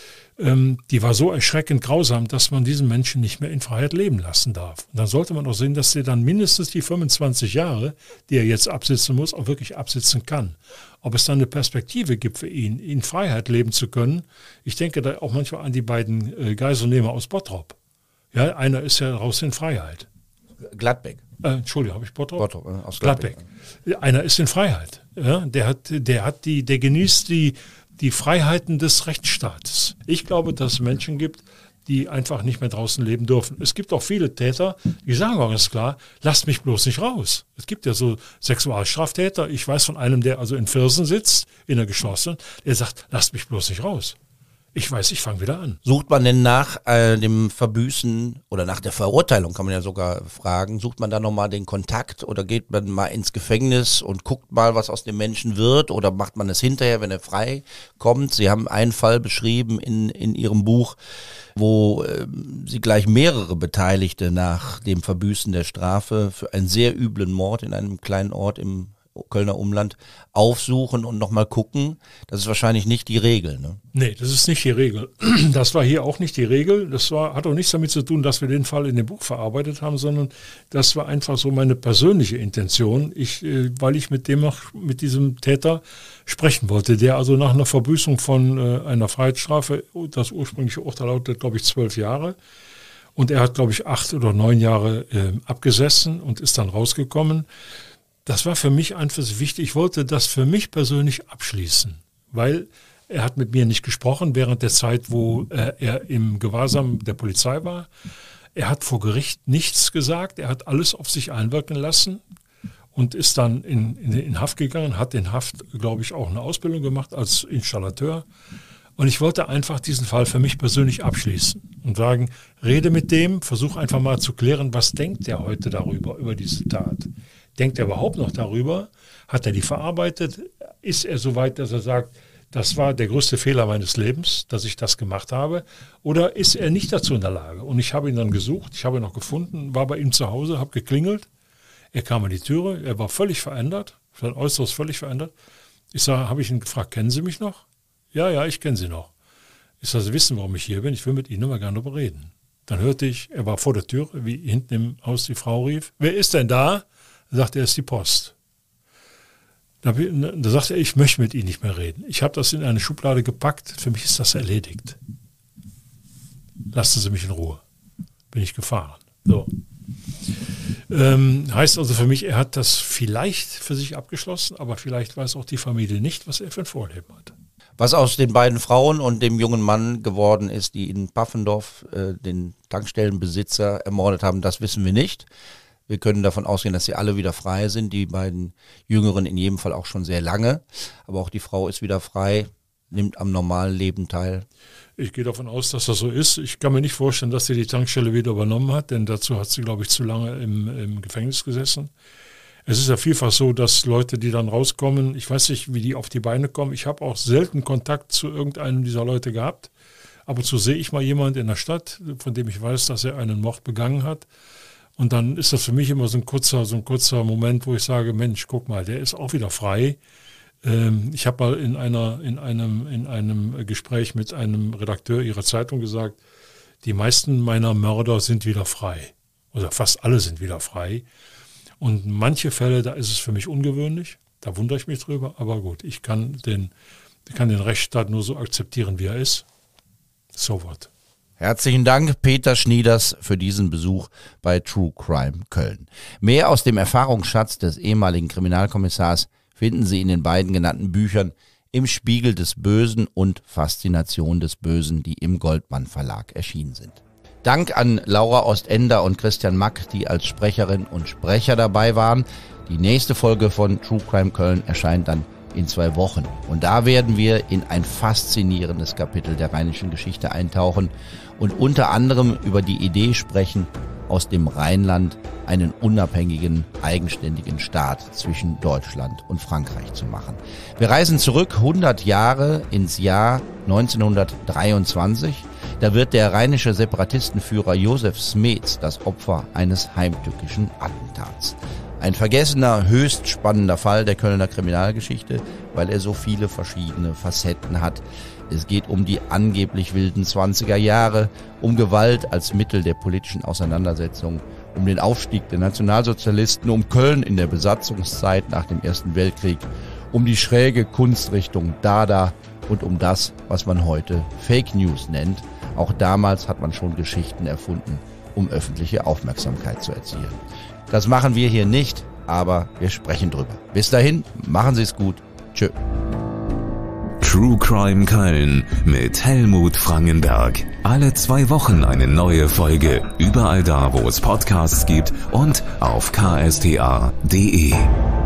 Ähm, die war so erschreckend grausam, dass man diesen Menschen nicht mehr in Freiheit leben lassen darf. Und dann sollte man auch sehen, dass er dann mindestens die fünfundzwanzig Jahre, die er jetzt absitzen muss, auch wirklich absitzen kann. Ob es dann eine Perspektive gibt für ihn, in Freiheit leben zu können. Ich denke da auch manchmal an die beiden äh, Geiselnehmer aus Bottrop. Ja, einer ist ja raus in Freiheit. Gladbeck. Äh, Entschuldigung, habe ich Bottrop? Bottrop, äh, aus Gladbeck. Gladbeck. Einer ist in Freiheit. Ja, der hat, der hat die, der genießt die, die Freiheiten des Rechtsstaates. Ich glaube, dass es Menschen gibt, die einfach nicht mehr draußen leben dürfen. Es gibt auch viele Täter, die sagen auch ganz klar, lasst mich bloß nicht raus. Es gibt ja so Sexualstraftäter. Ich weiß von einem, der also in Viersen sitzt, in der geschlossenen, der sagt, lasst mich bloß nicht raus. Ich weiß, ich fange wieder an. Sucht man denn nach äh, dem Verbüßen oder nach der Verurteilung, kann man ja sogar fragen, sucht man da nochmal den Kontakt oder geht man mal ins Gefängnis und guckt mal, was aus dem Menschen wird, oder macht man es hinterher, wenn er frei kommt? Sie haben einen Fall beschrieben in, in Ihrem Buch, wo äh, Sie gleich mehrere Beteiligte nach dem Verbüßen der Strafe für einen sehr üblen Mord in einem kleinen Ort im Kölner Umland aufsuchen und nochmal gucken. Das ist wahrscheinlich nicht die Regel, ne? Nee, das ist nicht die Regel. Das war hier auch nicht die Regel. Das war, hat auch nichts damit zu tun, dass wir den Fall in dem Buch verarbeitet haben, sondern das war einfach so meine persönliche Intention, ich, äh, weil ich mit dem noch, mit diesem Täter sprechen wollte, der also nach einer Verbüßung von äh, einer Freiheitsstrafe, das ursprüngliche Urteil lautet, glaube ich, zwölf Jahre, und er hat, glaube ich, acht oder neun Jahre äh, abgesessen und ist dann rausgekommen. Das war für mich einfach wichtig. Ich wollte das für mich persönlich abschließen, weil er hat mit mir nicht gesprochen während der Zeit, wo äh, er im Gewahrsam der Polizei war. Er hat vor Gericht nichts gesagt. Er hat alles auf sich einwirken lassen und ist dann in, in, in Haft gegangen, hat in Haft, glaube ich, auch eine Ausbildung gemacht als Installateur. Und ich wollte einfach diesen Fall für mich persönlich abschließen und sagen, rede mit dem, versuch einfach mal zu klären, was denkt er heute darüber, über diese Tat. Denkt er überhaupt noch darüber? Hat er die verarbeitet? Ist er so weit, dass er sagt, das war der größte Fehler meines Lebens, dass ich das gemacht habe? Oder ist er nicht dazu in der Lage? Und ich habe ihn dann gesucht, ich habe ihn noch gefunden, war bei ihm zu Hause, habe geklingelt. Er kam an die Türe, er war völlig verändert, sein Äußeres völlig verändert. Ich sage, habe ich ihn gefragt, kennen Sie mich noch? Ja, ja, ich kenne Sie noch. Ich sage, Sie wissen, warum ich hier bin, ich will mit Ihnen aber gerne darüber reden. Dann hörte ich, er war vor der Tür, wie hinten im Haus die Frau rief, wer ist denn da? Er sagte, er ist die Post. Da, da sagte er, ich möchte mit Ihnen nicht mehr reden. Ich habe das in eine Schublade gepackt, für mich ist das erledigt. Lassen Sie mich in Ruhe. Bin ich gefahren. So. Ähm, heißt also für mich, er hat das vielleicht für sich abgeschlossen, aber vielleicht weiß auch die Familie nicht, was er für ein Vorleben hat. Was aus den beiden Frauen und dem jungen Mann geworden ist, die in Pfaffendorf äh, den Tankstellenbesitzer ermordet haben, das wissen wir nicht. Wir können davon ausgehen, dass sie alle wieder frei sind, die beiden Jüngeren in jedem Fall auch schon sehr lange. Aber auch die Frau ist wieder frei, nimmt am normalen Leben teil. Ich gehe davon aus, dass das so ist. Ich kann mir nicht vorstellen, dass sie die Tankstelle wieder übernommen hat, denn dazu hat sie, glaube ich, zu lange im, im Gefängnis gesessen. Es ist ja vielfach so, dass Leute, die dann rauskommen, ich weiß nicht, wie die auf die Beine kommen. Ich habe auch selten Kontakt zu irgendeinem dieser Leute gehabt. Ab und zu sehe ich mal jemanden in der Stadt, von dem ich weiß, dass er einen Mord begangen hat. Und dann ist das für mich immer so ein kurzer, so ein kurzer Moment, wo ich sage, Mensch, guck mal, der ist auch wieder frei. Ähm, ich habe mal in einer, in einem, in einem Gespräch mit einem Redakteur ihrer Zeitung gesagt, die meisten meiner Mörder sind wieder frei. Oder fast alle sind wieder frei. Und manche Fälle, da ist es für mich ungewöhnlich. Da wundere ich mich drüber. Aber gut, ich kann den, ich kann den Rechtsstaat nur so akzeptieren, wie er ist. So what. Herzlichen Dank, Peter Schnieders, für diesen Besuch bei True Crime Köln. Mehr aus dem Erfahrungsschatz des ehemaligen Kriminalkommissars finden Sie in den beiden genannten Büchern Im Spiegel des Bösen und Faszination des Bösen, die im Goldmann Verlag erschienen sind. Dank an Laura Ostender und Christian Mack, die als Sprecherin und Sprecher dabei waren. Die nächste Folge von True Crime Köln erscheint dann in zwei Wochen. Und da werden wir in ein faszinierendes Kapitel der rheinischen Geschichte eintauchen und unter anderem über die Idee sprechen, aus dem Rheinland einen unabhängigen, eigenständigen Staat zwischen Deutschland und Frankreich zu machen. Wir reisen zurück hundert Jahre ins Jahr neunzehnhundertdreiundzwanzig. Da wird der rheinische Separatistenführer Josef Smets das Opfer eines heimtückischen Attentats. Ein vergessener, höchst spannender Fall der Kölner Kriminalgeschichte, weil er so viele verschiedene Facetten hat. Es geht um die angeblich wilden zwanziger Jahre, um Gewalt als Mittel der politischen Auseinandersetzung, um den Aufstieg der Nationalsozialisten, um Köln in der Besatzungszeit nach dem Ersten Weltkrieg, um die schräge Kunstrichtung Dada und um das, was man heute Fake News nennt. Auch damals hat man schon Geschichten erfunden, um öffentliche Aufmerksamkeit zu erzielen. Das machen wir hier nicht, aber wir sprechen drüber. Bis dahin, machen Sie es gut. Tschö. True Crime Köln mit Helmut Frangenberg. Alle zwei Wochen eine neue Folge. Überall da, wo es Podcasts gibt und auf k s t a punkt d e.